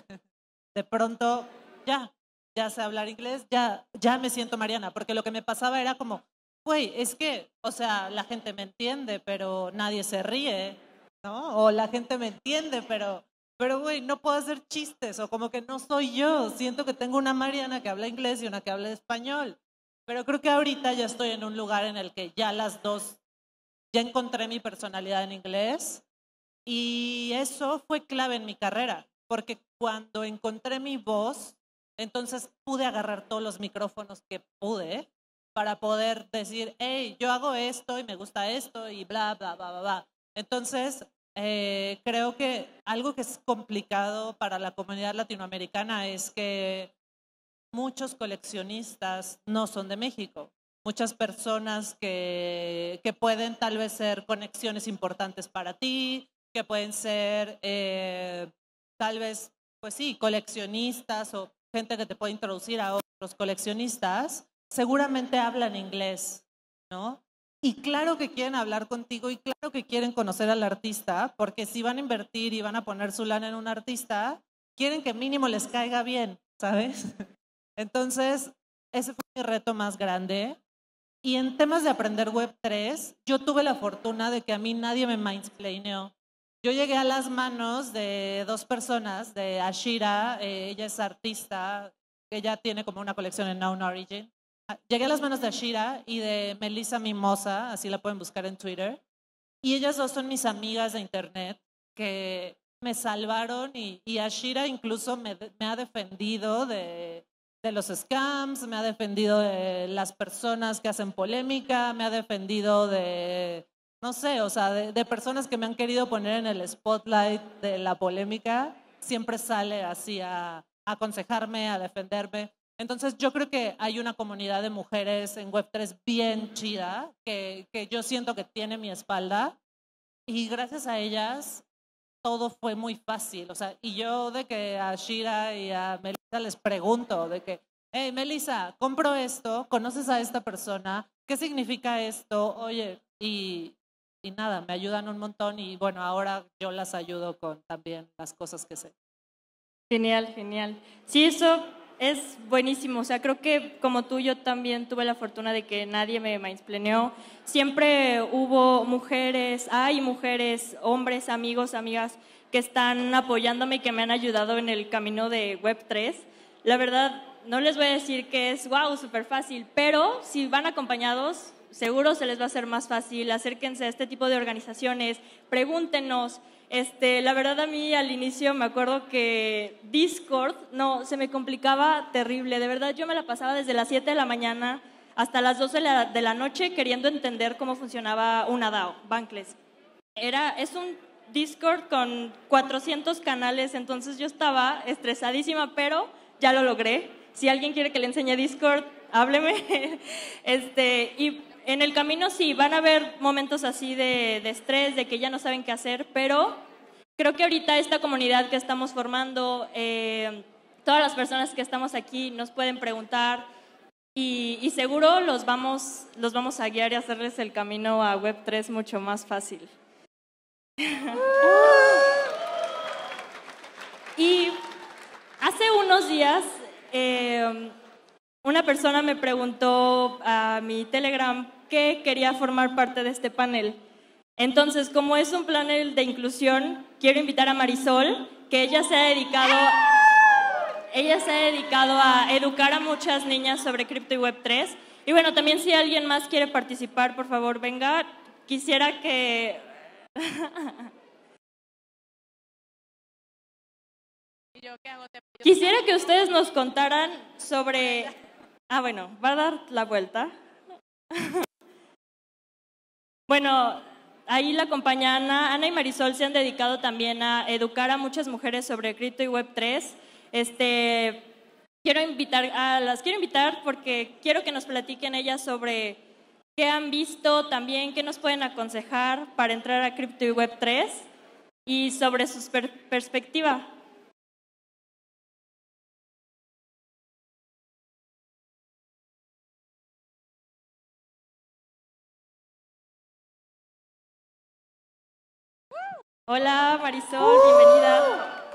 de pronto, ya. ya sé hablar inglés, ya, ya me siento Mariana, porque lo que me pasaba era como, güey, es que, o sea, la gente me entiende, pero nadie se ríe, ¿no? O la gente me entiende, pero, pero güey, no puedo hacer chistes, o como que no soy yo, siento que tengo una Mariana que habla inglés y una que habla español, pero creo que ahorita ya estoy en un lugar en el que ya las dos, ya encontré mi personalidad en inglés, y eso fue clave en mi carrera, porque cuando encontré mi voz, entonces pude agarrar todos los micrófonos que pude para poder decir, hey, yo hago esto y me gusta esto y bla, bla, bla, bla, bla. Entonces, eh, creo que algo que es complicado para la comunidad latinoamericana es que muchos coleccionistas no son de México. Muchas personas que, que pueden tal vez ser conexiones importantes para ti, que pueden ser eh, tal vez, pues sí, coleccionistas o gente que te puede introducir a otros coleccionistas, seguramente hablan inglés, ¿no? Y claro que quieren hablar contigo y claro que quieren conocer al artista, porque si van a invertir y van a poner su lana en un artista, quieren que mínimo les caiga bien, ¿sabes? Entonces, ese fue mi reto más grande. Y en temas de aprender web tres, yo tuve la fortuna de que a mí nadie me mansplaineó. Yo llegué a las manos de dos personas, de Ashira, eh, ella es artista, ella tiene como una colección en Known Origin. Llegué a las manos de Ashira y de Melissa Mimosa, así la pueden buscar en Twitter. Y ellas dos son mis amigas de internet que me salvaron y, y Ashira incluso me, me ha defendido de, de los scams, me ha defendido de las personas que hacen polémica, me ha defendido de... no sé, o sea, de, de personas que me han querido poner en el spotlight de la polémica, siempre sale así a, a aconsejarme, a defenderme. Entonces yo creo que hay una comunidad de mujeres en web tres bien chida, que, que yo siento que tiene mi espalda, y gracias a ellas todo fue muy fácil. O sea, y yo de que a Shira y a Melissa les pregunto, de que, hey, Melissa, compro esto, ¿conoces a esta persona? ¿Qué significa esto? Oye, y... y nada, me ayudan un montón y bueno, ahora yo las ayudo con también las cosas que sé.
Genial, genial. Sí, eso es buenísimo. O sea, creo que como tú, yo también tuve la fortuna de que nadie me mansplaneó. Siempre hubo mujeres, hay mujeres, hombres, amigos, amigas que están apoyándome y que me han ayudado en el camino de web tres. La verdad, no les voy a decir que es wow, súper fácil, pero si van acompañados, seguro se les va a hacer más fácil. Acérquense a este tipo de organizaciones, pregúntenos. Este, la verdad, a mí al inicio me acuerdo que Discord, no, se me complicaba terrible. De verdad, yo me la pasaba desde las siete de la mañana hasta las doce de la, de la noche queriendo entender cómo funcionaba una DAO, Bankless. Era, es un Discord con cuatrocientos canales, entonces yo estaba estresadísima, pero ya lo logré. Si alguien quiere que le enseñe Discord, hábleme. Este, y en el camino sí, van a haber momentos así de, de estrés, de que ya no saben qué hacer, pero creo que ahorita esta comunidad que estamos formando, eh, todas las personas que estamos aquí nos pueden preguntar y, y seguro los vamos, los vamos a guiar y hacerles el camino a web tres mucho más fácil. Y hace unos días eh, una persona me preguntó a mi Telegram que quería formar parte de este panel. Entonces, como es un panel de inclusión, quiero invitar a Marisol, que ella se ha dedicado, ella se ha dedicado a educar a muchas niñas sobre cripto y web tres. Y bueno, también si alguien más quiere participar, por favor, venga. Quisiera que... Quisiera que ustedes nos contaran sobre... Ah, bueno, va a dar la vuelta. Bueno, ahí la acompaña Ana. Ana y Marisol se han dedicado también a educar a muchas mujeres sobre cripto y web tres. Este, quiero invitar a, las quiero invitar porque quiero que nos platiquen ellas sobre qué han visto, también qué nos pueden aconsejar para entrar a cripto y web tres y sobre su per perspectiva. Hola Marisol, bienvenida.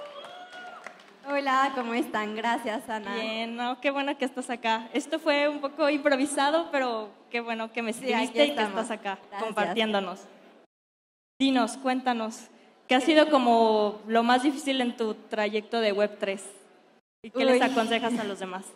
Hola, ¿cómo están? Gracias, Ana.
Bien, no, qué bueno que estás acá. Esto fue un poco improvisado, pero qué bueno que me
Sí,
escribiste
aquí
y que
estamos.
estás acá
Gracias.
compartiéndonos. Dinos, cuéntanos, ¿qué ha sido como lo más difícil en tu trayecto de web tres? ¿Y qué
Uy.
les aconsejas a los demás?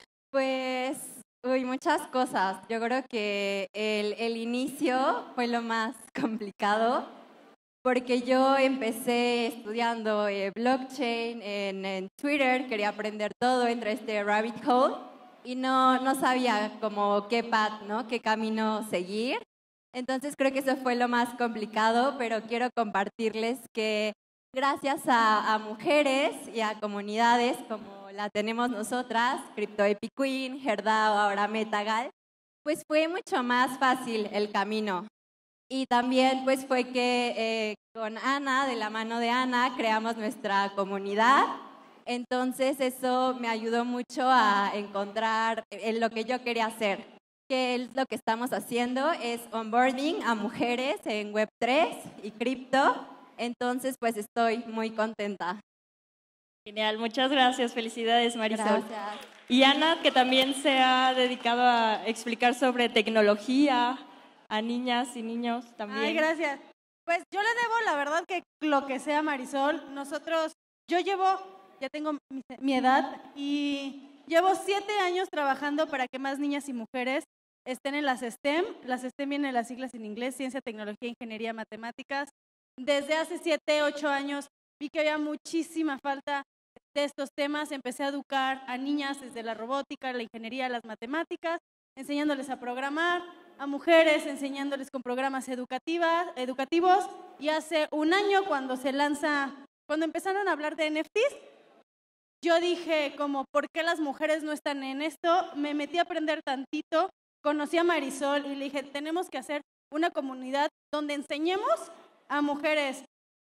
Pues, uy, muchas cosas. Yo creo que el, el inicio fue lo más complicado porque yo empecé estudiando eh, blockchain en, en Twitter, quería aprender todo, entré a este rabbit hole y no, no sabía como qué path, ¿no? Qué camino seguir. Entonces creo que eso fue lo más complicado, pero quiero compartirles que gracias a, a mujeres y a comunidades como la tenemos nosotras, Crypto Epic Queen, Herdao, ahora Metagal, pues fue mucho más fácil el camino. Y también pues fue que eh, con Ana, de la mano de Ana, creamos nuestra comunidad. Entonces eso me ayudó mucho a encontrar en lo que yo quería hacer. Que es lo que estamos haciendo, es onboarding a mujeres en web tres y cripto. Entonces pues estoy muy contenta.
Genial, muchas gracias, felicidades Marisol.
Gracias.
Y Ana, que también se ha dedicado a explicar sobre tecnología a niñas y niños también.
Ay, gracias. Pues yo le debo, la verdad, que lo que sea Marisol, nosotros, yo llevo, ya tengo mi, mi edad y llevo siete años trabajando para que más niñas y mujeres estén en las STEM. Las STEM vienen las siglas en inglés, Ciencia, Tecnología, Ingeniería, Matemáticas. Desde hace siete, ocho años vi que había muchísima falta de estos temas. Empecé a educar a niñas desde la robótica, la ingeniería, las matemáticas, enseñándoles a programar, a mujeres enseñándoles con programas educativas, educativos. Y hace un año cuando se lanza, cuando empezaron a hablar de N F Ts, yo dije como, ¿por qué las mujeres no están en esto? Me metí a aprender tantito, conocí a Marisol y le dije, tenemos que hacer una comunidad donde enseñemos a mujeres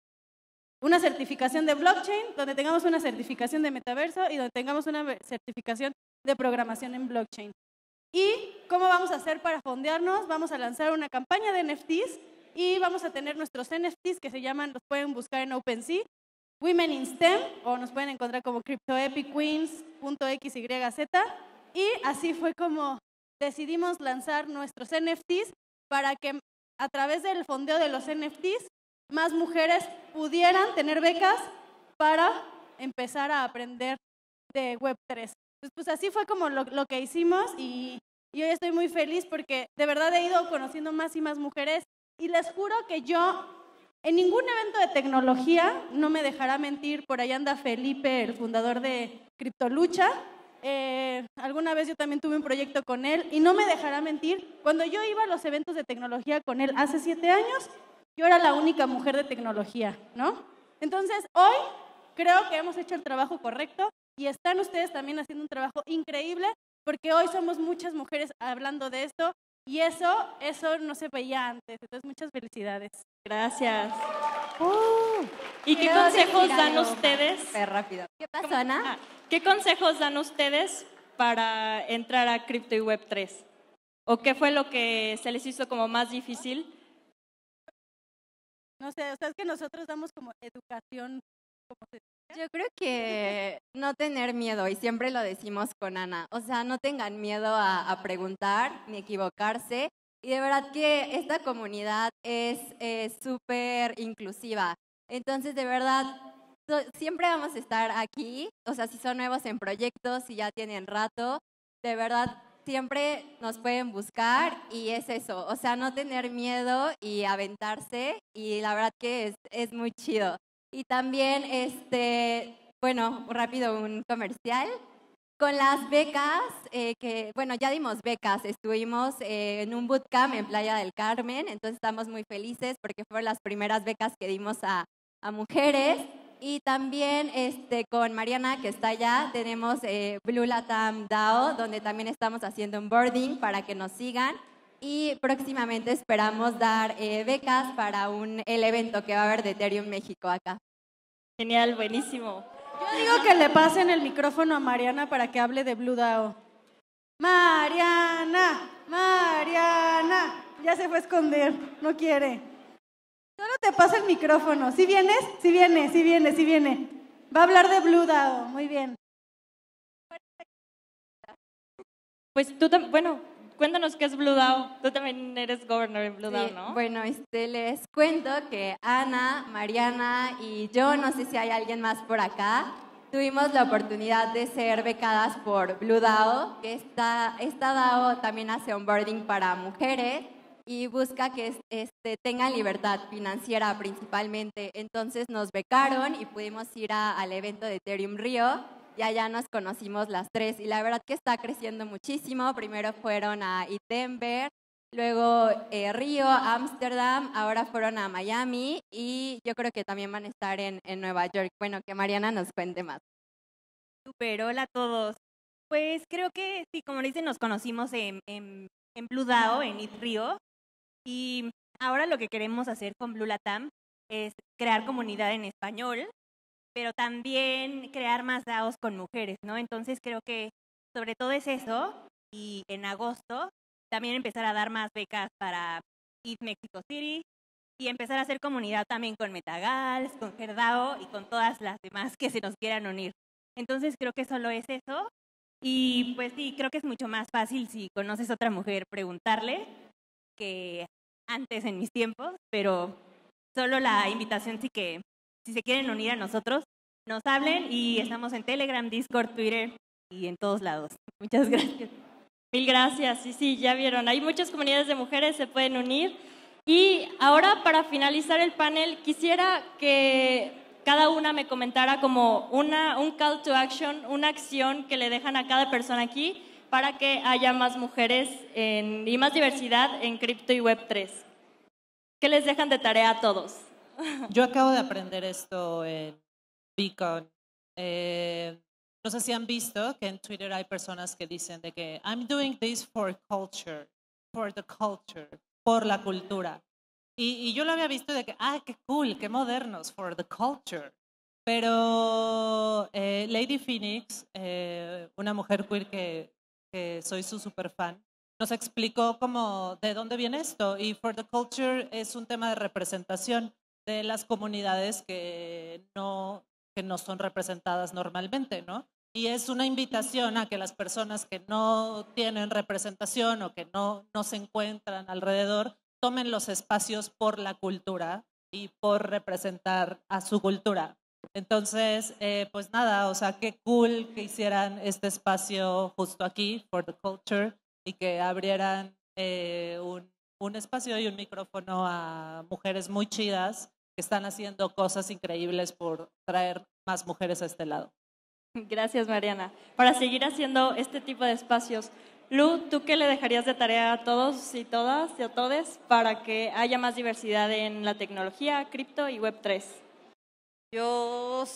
una certificación de blockchain, donde tengamos una certificación de metaverso y donde tengamos una certificación de programación en blockchain. ¿Y cómo vamos a hacer para fondearnos? Vamos a lanzar una campaña de N F Ts y vamos a tener nuestros N F Ts que se llaman, los pueden buscar en OpenSea, Women in STEM, o nos pueden encontrar como cryptoepicqueens punto equis y zeta. Y así fue como decidimos lanzar nuestros N F Ts para que a través del fondeo de los N F Ts más mujeres pudieran tener becas para empezar a aprender de web tres. Entonces, pues así fue como lo, lo que hicimos y, y hoy estoy muy feliz porque de verdad he ido conociendo más y más mujeres y les juro que yo en ningún evento de tecnología, no me dejará mentir, por ahí anda Felipe, el fundador de Criptolucha. Eh, alguna vez yo también tuve un proyecto con él y no me dejará mentir, cuando yo iba a los eventos de tecnología con él hace siete años, yo era la única mujer de tecnología, ¿no? Entonces, hoy creo que hemos hecho el trabajo correcto y están ustedes también haciendo un trabajo increíble porque hoy somos muchas mujeres hablando de esto y eso, eso no se veía antes. Entonces, muchas felicidades.
Gracias.
Uh,
¿Y qué
quiero
consejos
decir
dan
algo
ustedes?
súper rápido. ¿Qué pasó, Ana?
Ah, ¿Qué consejos dan ustedes para entrar a Cripto y web tres? ¿O qué fue lo que se les hizo como más difícil?
No sé, o sea, es que nosotros damos como educación, como se dice.
Yo creo que no tener miedo, y siempre lo decimos con Ana, o sea, no tengan miedo a, a preguntar ni equivocarse, y de verdad que esta comunidad es súper inclusiva, entonces de verdad so, siempre vamos a estar aquí, o sea, si son nuevos en proyectos, si ya tienen rato, de verdad siempre nos pueden buscar y es eso, o sea, no tener miedo y aventarse, y la verdad que es, es muy chido. Y también, este, bueno, rápido un comercial. Con las becas, eh, que, bueno, ya dimos becas, estuvimos eh, en un bootcamp en Playa del Carmen, entonces estamos muy felices porque fueron las primeras becas que dimos a, a mujeres. Y también este, con Mariana, que está allá, tenemos eh, Blue Latam DAO, donde también estamos haciendo un boarding para que nos sigan. Y próximamente esperamos dar eh, becas para un, el evento que va a haber de Ethereum México acá.
Genial, buenísimo.
Yo digo que le pasen el micrófono a Mariana para que hable de Blue DAO. Mariana, Mariana. Ya se fue a esconder, no quiere. Solo te pasa el micrófono. ¿Sí vienes? Sí viene, sí viene, sí viene. Va a hablar de Blue DAO, muy bien.
Pues tú, bueno, cuéntanos qué es Blue DAO. Tú también eres governor en Blue DAO,
Sí,
¿no?
bueno, este, les cuento que Ana, Mariana y yo, no sé si hay alguien más por acá, tuvimos la oportunidad de ser becadas por Blue DAO, que esta, esta DAO también hace onboarding para mujeres y busca que este, tengan libertad financiera principalmente. Entonces nos becaron y pudimos ir a, al evento de Ethereum Río y allá nos conocimos las tres y la verdad que está creciendo muchísimo. Primero fueron a Denver, luego eh, Río, Ámsterdam, ahora fueron a Miami y yo creo que también van a estar en, en Nueva York. Bueno, que Mariana nos cuente más.
Super, hola a todos. Pues creo que sí, como dicen, nos conocimos en, en, en Blue DAO, en I T Río, y ahora lo que queremos hacer con Blue Latam es crear comunidad en español, pero también crear más DAOs con mujeres, ¿no? Entonces creo que sobre todo es eso, y en agosto también empezar a dar más becas para I T Mexico City y empezar a hacer comunidad también con Metagals, con GerDAO y con todas las demás que se nos quieran unir. Entonces creo que solo es eso y pues sí, creo que es mucho más fácil si conoces a otra mujer preguntarle que antes en mis tiempos, pero solo la invitación sí que si se quieren unir a nosotros, nos hablen y estamos en Telegram, Discord, Twitter y en todos lados. Muchas gracias.
Mil gracias. Sí, sí, ya vieron. Hay muchas comunidades de mujeres, se pueden unir. Y ahora, para finalizar el panel, quisiera que cada una me comentara como una, un call to action, una acción que le dejan a cada persona aquí para que haya más mujeres en, y más diversidad en cripto y web tres. ¿Qué les dejan de tarea a todos?
Yo acabo de aprender esto en Beacon. Eh, no sé si han visto que en Twitter hay personas que dicen de que I'm doing this for culture, for the culture, por la cultura. Y, y yo lo había visto de que, ah, qué cool, qué modernos, for the culture. Pero eh, Lady Phoenix, eh, una mujer queer que, que soy su super fan, nos explicó como de dónde viene esto. Y for the culture es un tema de representación de las comunidades que no, que no son representadas normalmente, ¿no? Y es una invitación a que las personas que no tienen representación o que no, no se encuentran alrededor tomen los espacios por la cultura y por representar a su cultura. Entonces, eh, pues nada, o sea, qué cool que hicieran este espacio justo aquí, For the Culture, y que abrieran eh, un, un espacio y un micrófono a mujeres muy chidas que están haciendo cosas increíbles por traer más mujeres a este lado.
Gracias, Mariana. Para seguir haciendo este tipo de espacios, Lu, ¿tú qué le dejarías de tarea a todos y todas y a todes para que haya más diversidad en la tecnología, cripto y web tres?
Yo,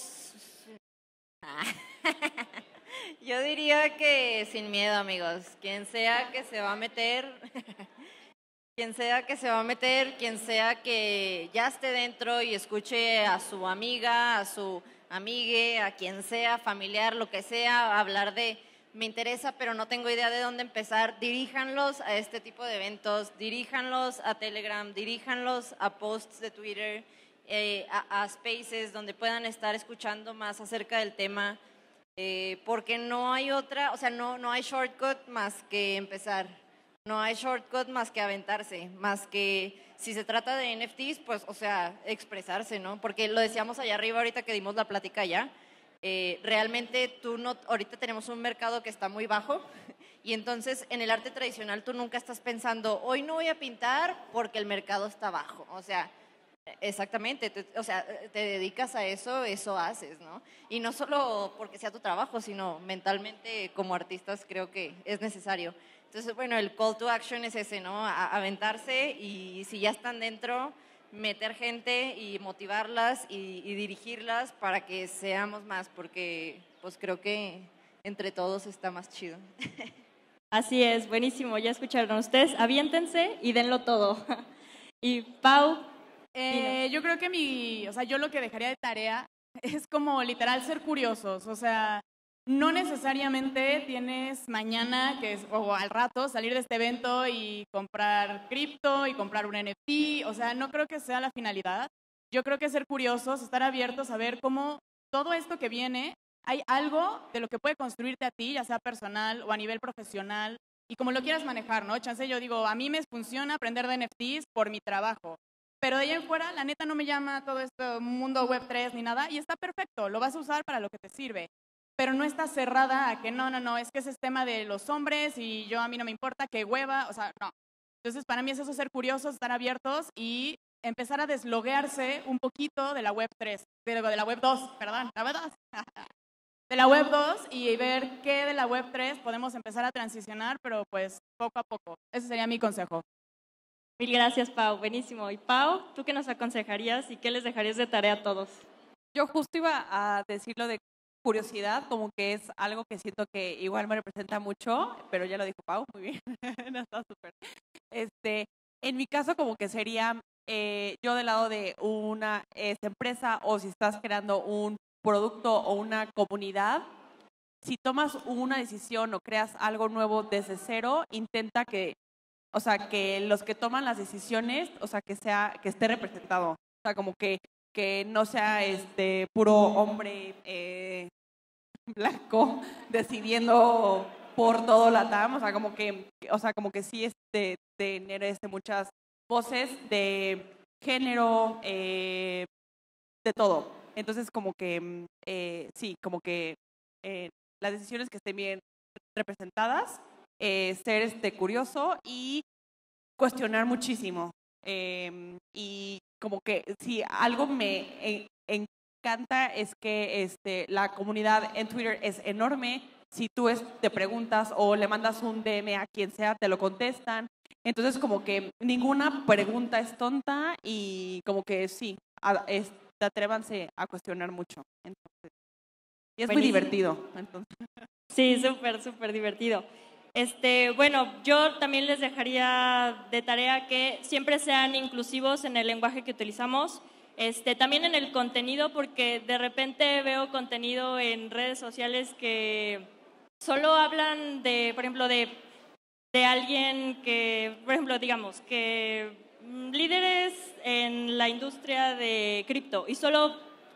yo diría que sin miedo, amigos. Quien sea que se va a meter, quien sea que se va a meter, quien sea que ya esté dentro y escuche a su amiga, a su amigue, a quien sea, familiar, lo que sea, hablar de me interesa, pero no tengo idea de dónde empezar, diríjanlos a este tipo de eventos, diríjanlos a Telegram, diríjanlos a posts de Twitter, eh, a, a spaces donde puedan estar escuchando más acerca del tema, eh, porque no hay otra, o sea, no, no hay shortcut más que empezar, no hay shortcut más que aventarse, más que si se trata de N F Ts, pues, o sea, expresarse, ¿no? Porque lo decíamos allá arriba ahorita que dimos la plática ya, eh, realmente tú no, ahorita tenemos un mercado que está muy bajo y entonces en el arte tradicional tú nunca estás pensando, hoy no voy a pintar porque el mercado está bajo, o sea, exactamente, te, o sea, te dedicas a eso, eso haces, ¿no? Y no solo porque sea tu trabajo, sino mentalmente como artistas creo que es necesario. Entonces, bueno, el call to action es ese, ¿no? A, aventarse y si ya están dentro, meter gente y motivarlas y, y dirigirlas para que seamos más, porque pues creo que entre todos está más chido.
Así es, buenísimo, ya escucharon ustedes, aviéntense y denlo todo. Y Pau,
Eh, yo creo que mi, o sea, yo lo que dejaría de tarea es como literal ser curiosos, o sea, no necesariamente tienes mañana que es, o al rato salir de este evento y comprar cripto y comprar un N F T, o sea, no creo que sea la finalidad. Yo creo que ser curiosos, estar abiertos a ver cómo todo esto que viene, hay algo de lo que puede construirte a ti, ya sea personal o a nivel profesional, y como lo quieras manejar, ¿no? Chance, yo digo, a mí me funciona aprender de N F Ts por mi trabajo. Pero de ahí en fuera, la neta no me llama todo este mundo web tres ni nada y está perfecto, lo vas a usar para lo que te sirve. Pero no está cerrada a que no, no, no, es que ese es tema de los hombres y yo a mí no me importa, qué hueva, o sea, no. Entonces para mí es eso, ser curiosos, estar abiertos y empezar a desloguearse un poquito de la web tres, de, de la web dos, perdón, la web dos. De la web dos y ver qué de la web tres podemos empezar a transicionar, pero pues poco a poco. Ese sería mi consejo.
Mil gracias, Pau, buenísimo. Y Pau, ¿tú qué nos aconsejarías y qué les dejarías de tarea a todos?
Yo justo iba a decirlo de curiosidad, como que es algo que siento que igual me representa mucho, pero ya lo dijo Pau, muy bien, está súper. Este, en mi caso como que sería eh, yo del lado de una esta empresa o si estás creando un producto o una comunidad, si tomas una decisión o creas algo nuevo desde cero, intenta que O sea, que los que toman las decisiones, o sea, que sea, que esté representado. O sea, como que, que no sea este puro hombre eh, blanco decidiendo por todo la T A M. O sea, como que, o sea, como que sí este, tener este, muchas voces de género, eh, de todo. Entonces, como que, eh, sí, como que eh, las decisiones que estén bien representadas, Eh, ser este curioso y cuestionar muchísimo. Eh, y como que si algo me en, encanta es que este, la comunidad en Twitter es enorme. Si tú es, te preguntas o le mandas un D M a quien sea, te lo contestan. Entonces como que ninguna pregunta es tonta y como que sí, a, es, atrévanse a cuestionar mucho. Entonces, y es Buenísimo. Muy divertido. Entonces.
Sí, súper, súper divertido. Este, bueno, yo también les dejaría de tarea que siempre sean inclusivos en el lenguaje que utilizamos, este, también en el contenido, porque de repente veo contenido en redes sociales que solo hablan de, por ejemplo, de, de alguien que, por ejemplo, digamos, que líderes en la industria de cripto y solo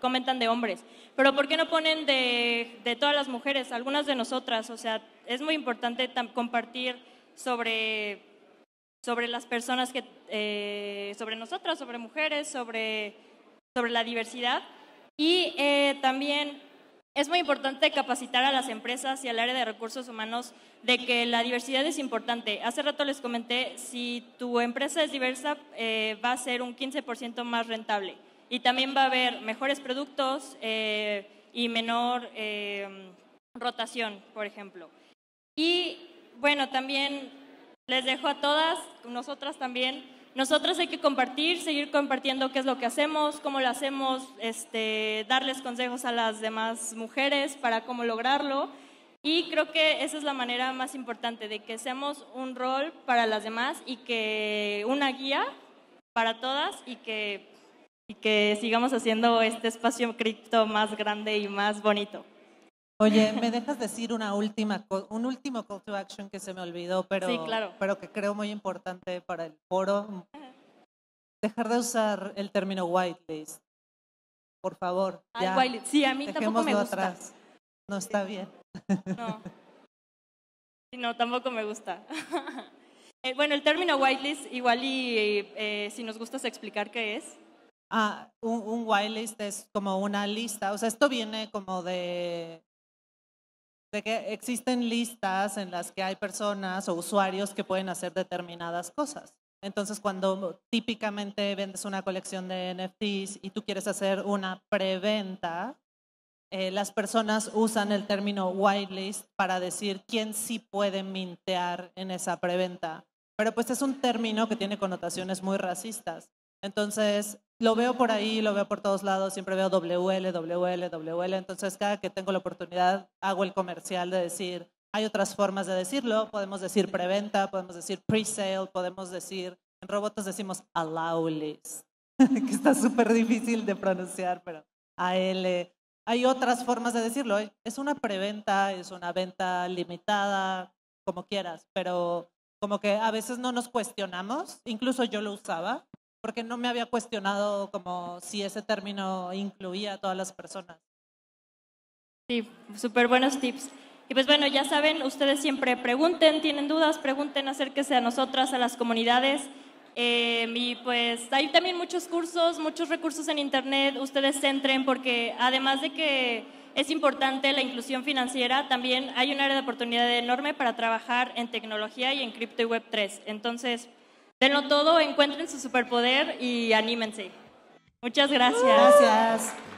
comentan de hombres, pero ¿por qué no ponen de, de todas las mujeres, algunas de nosotras? O sea, es muy importante compartir sobre, sobre las personas que, eh, sobre nosotras, sobre mujeres, sobre, sobre la diversidad. Y eh, también es muy importante capacitar a las empresas y al área de recursos humanos de que la diversidad es importante. Hace rato les comenté, si tu empresa es diversa, eh, va a ser un quince por ciento más rentable. Y también va a haber mejores productos eh, y menor eh, rotación, por ejemplo. Y bueno, también les dejo a todas, nosotras también, nosotras hay que compartir, seguir compartiendo qué es lo que hacemos, cómo lo hacemos, este, darles consejos a las demás mujeres para cómo lograrlo. Y creo que esa es la manera más importante, de que seamos un rol para las demás y que una guía para todas y que, y que sigamos haciendo este espacio cripto más grande y más bonito.
Oye, ¿me dejas decir una última, un último call to action que se me olvidó, pero,
sí, claro.
pero que creo muy importante para el foro? Dejar de usar el término whitelist, por favor.
Ay,
ya.
whitelist. Sí, a mí tampoco me gusta.
Atrás. No está bien.
No, sí, no, tampoco me gusta. eh, bueno, el término whitelist, igual y eh, si nos gustas explicar qué es.
Ah, un, un whitelist es como una lista, o sea, esto viene como de... de que existen listas en las que hay personas o usuarios que pueden hacer determinadas cosas. Entonces, cuando típicamente vendes una colección de N F Ts y tú quieres hacer una preventa, eh, las personas usan el término whitelist para decir quién sí puede mintear en esa preventa. Pero pues es un término que tiene connotaciones muy racistas. Entonces, lo veo por ahí, lo veo por todos lados, siempre veo W L, W L, W L, entonces cada que tengo la oportunidad hago el comercial de decir, hay otras formas de decirlo, podemos decir preventa, podemos decir pre-sale, podemos decir, en Robotos decimos allow list, que está súper difícil de pronunciar, pero A L. Hay otras formas de decirlo, es una preventa, es una venta limitada, como quieras, pero como que a veces no nos cuestionamos, incluso yo lo usaba, porque no me había cuestionado como si ese término incluía a todas las personas.
Sí, súper buenos tips. Y pues bueno, ya saben, ustedes siempre pregunten, tienen dudas, pregunten, acérquense a nosotras, a las comunidades. Eh, y pues hay también muchos cursos, muchos recursos en internet, ustedes entren porque además de que es importante la inclusión financiera, también hay un área de oportunidad enorme para trabajar en tecnología y en cripto y web tres. Entonces, denlo todo, encuentren su superpoder y anímense. Muchas gracias.
Gracias.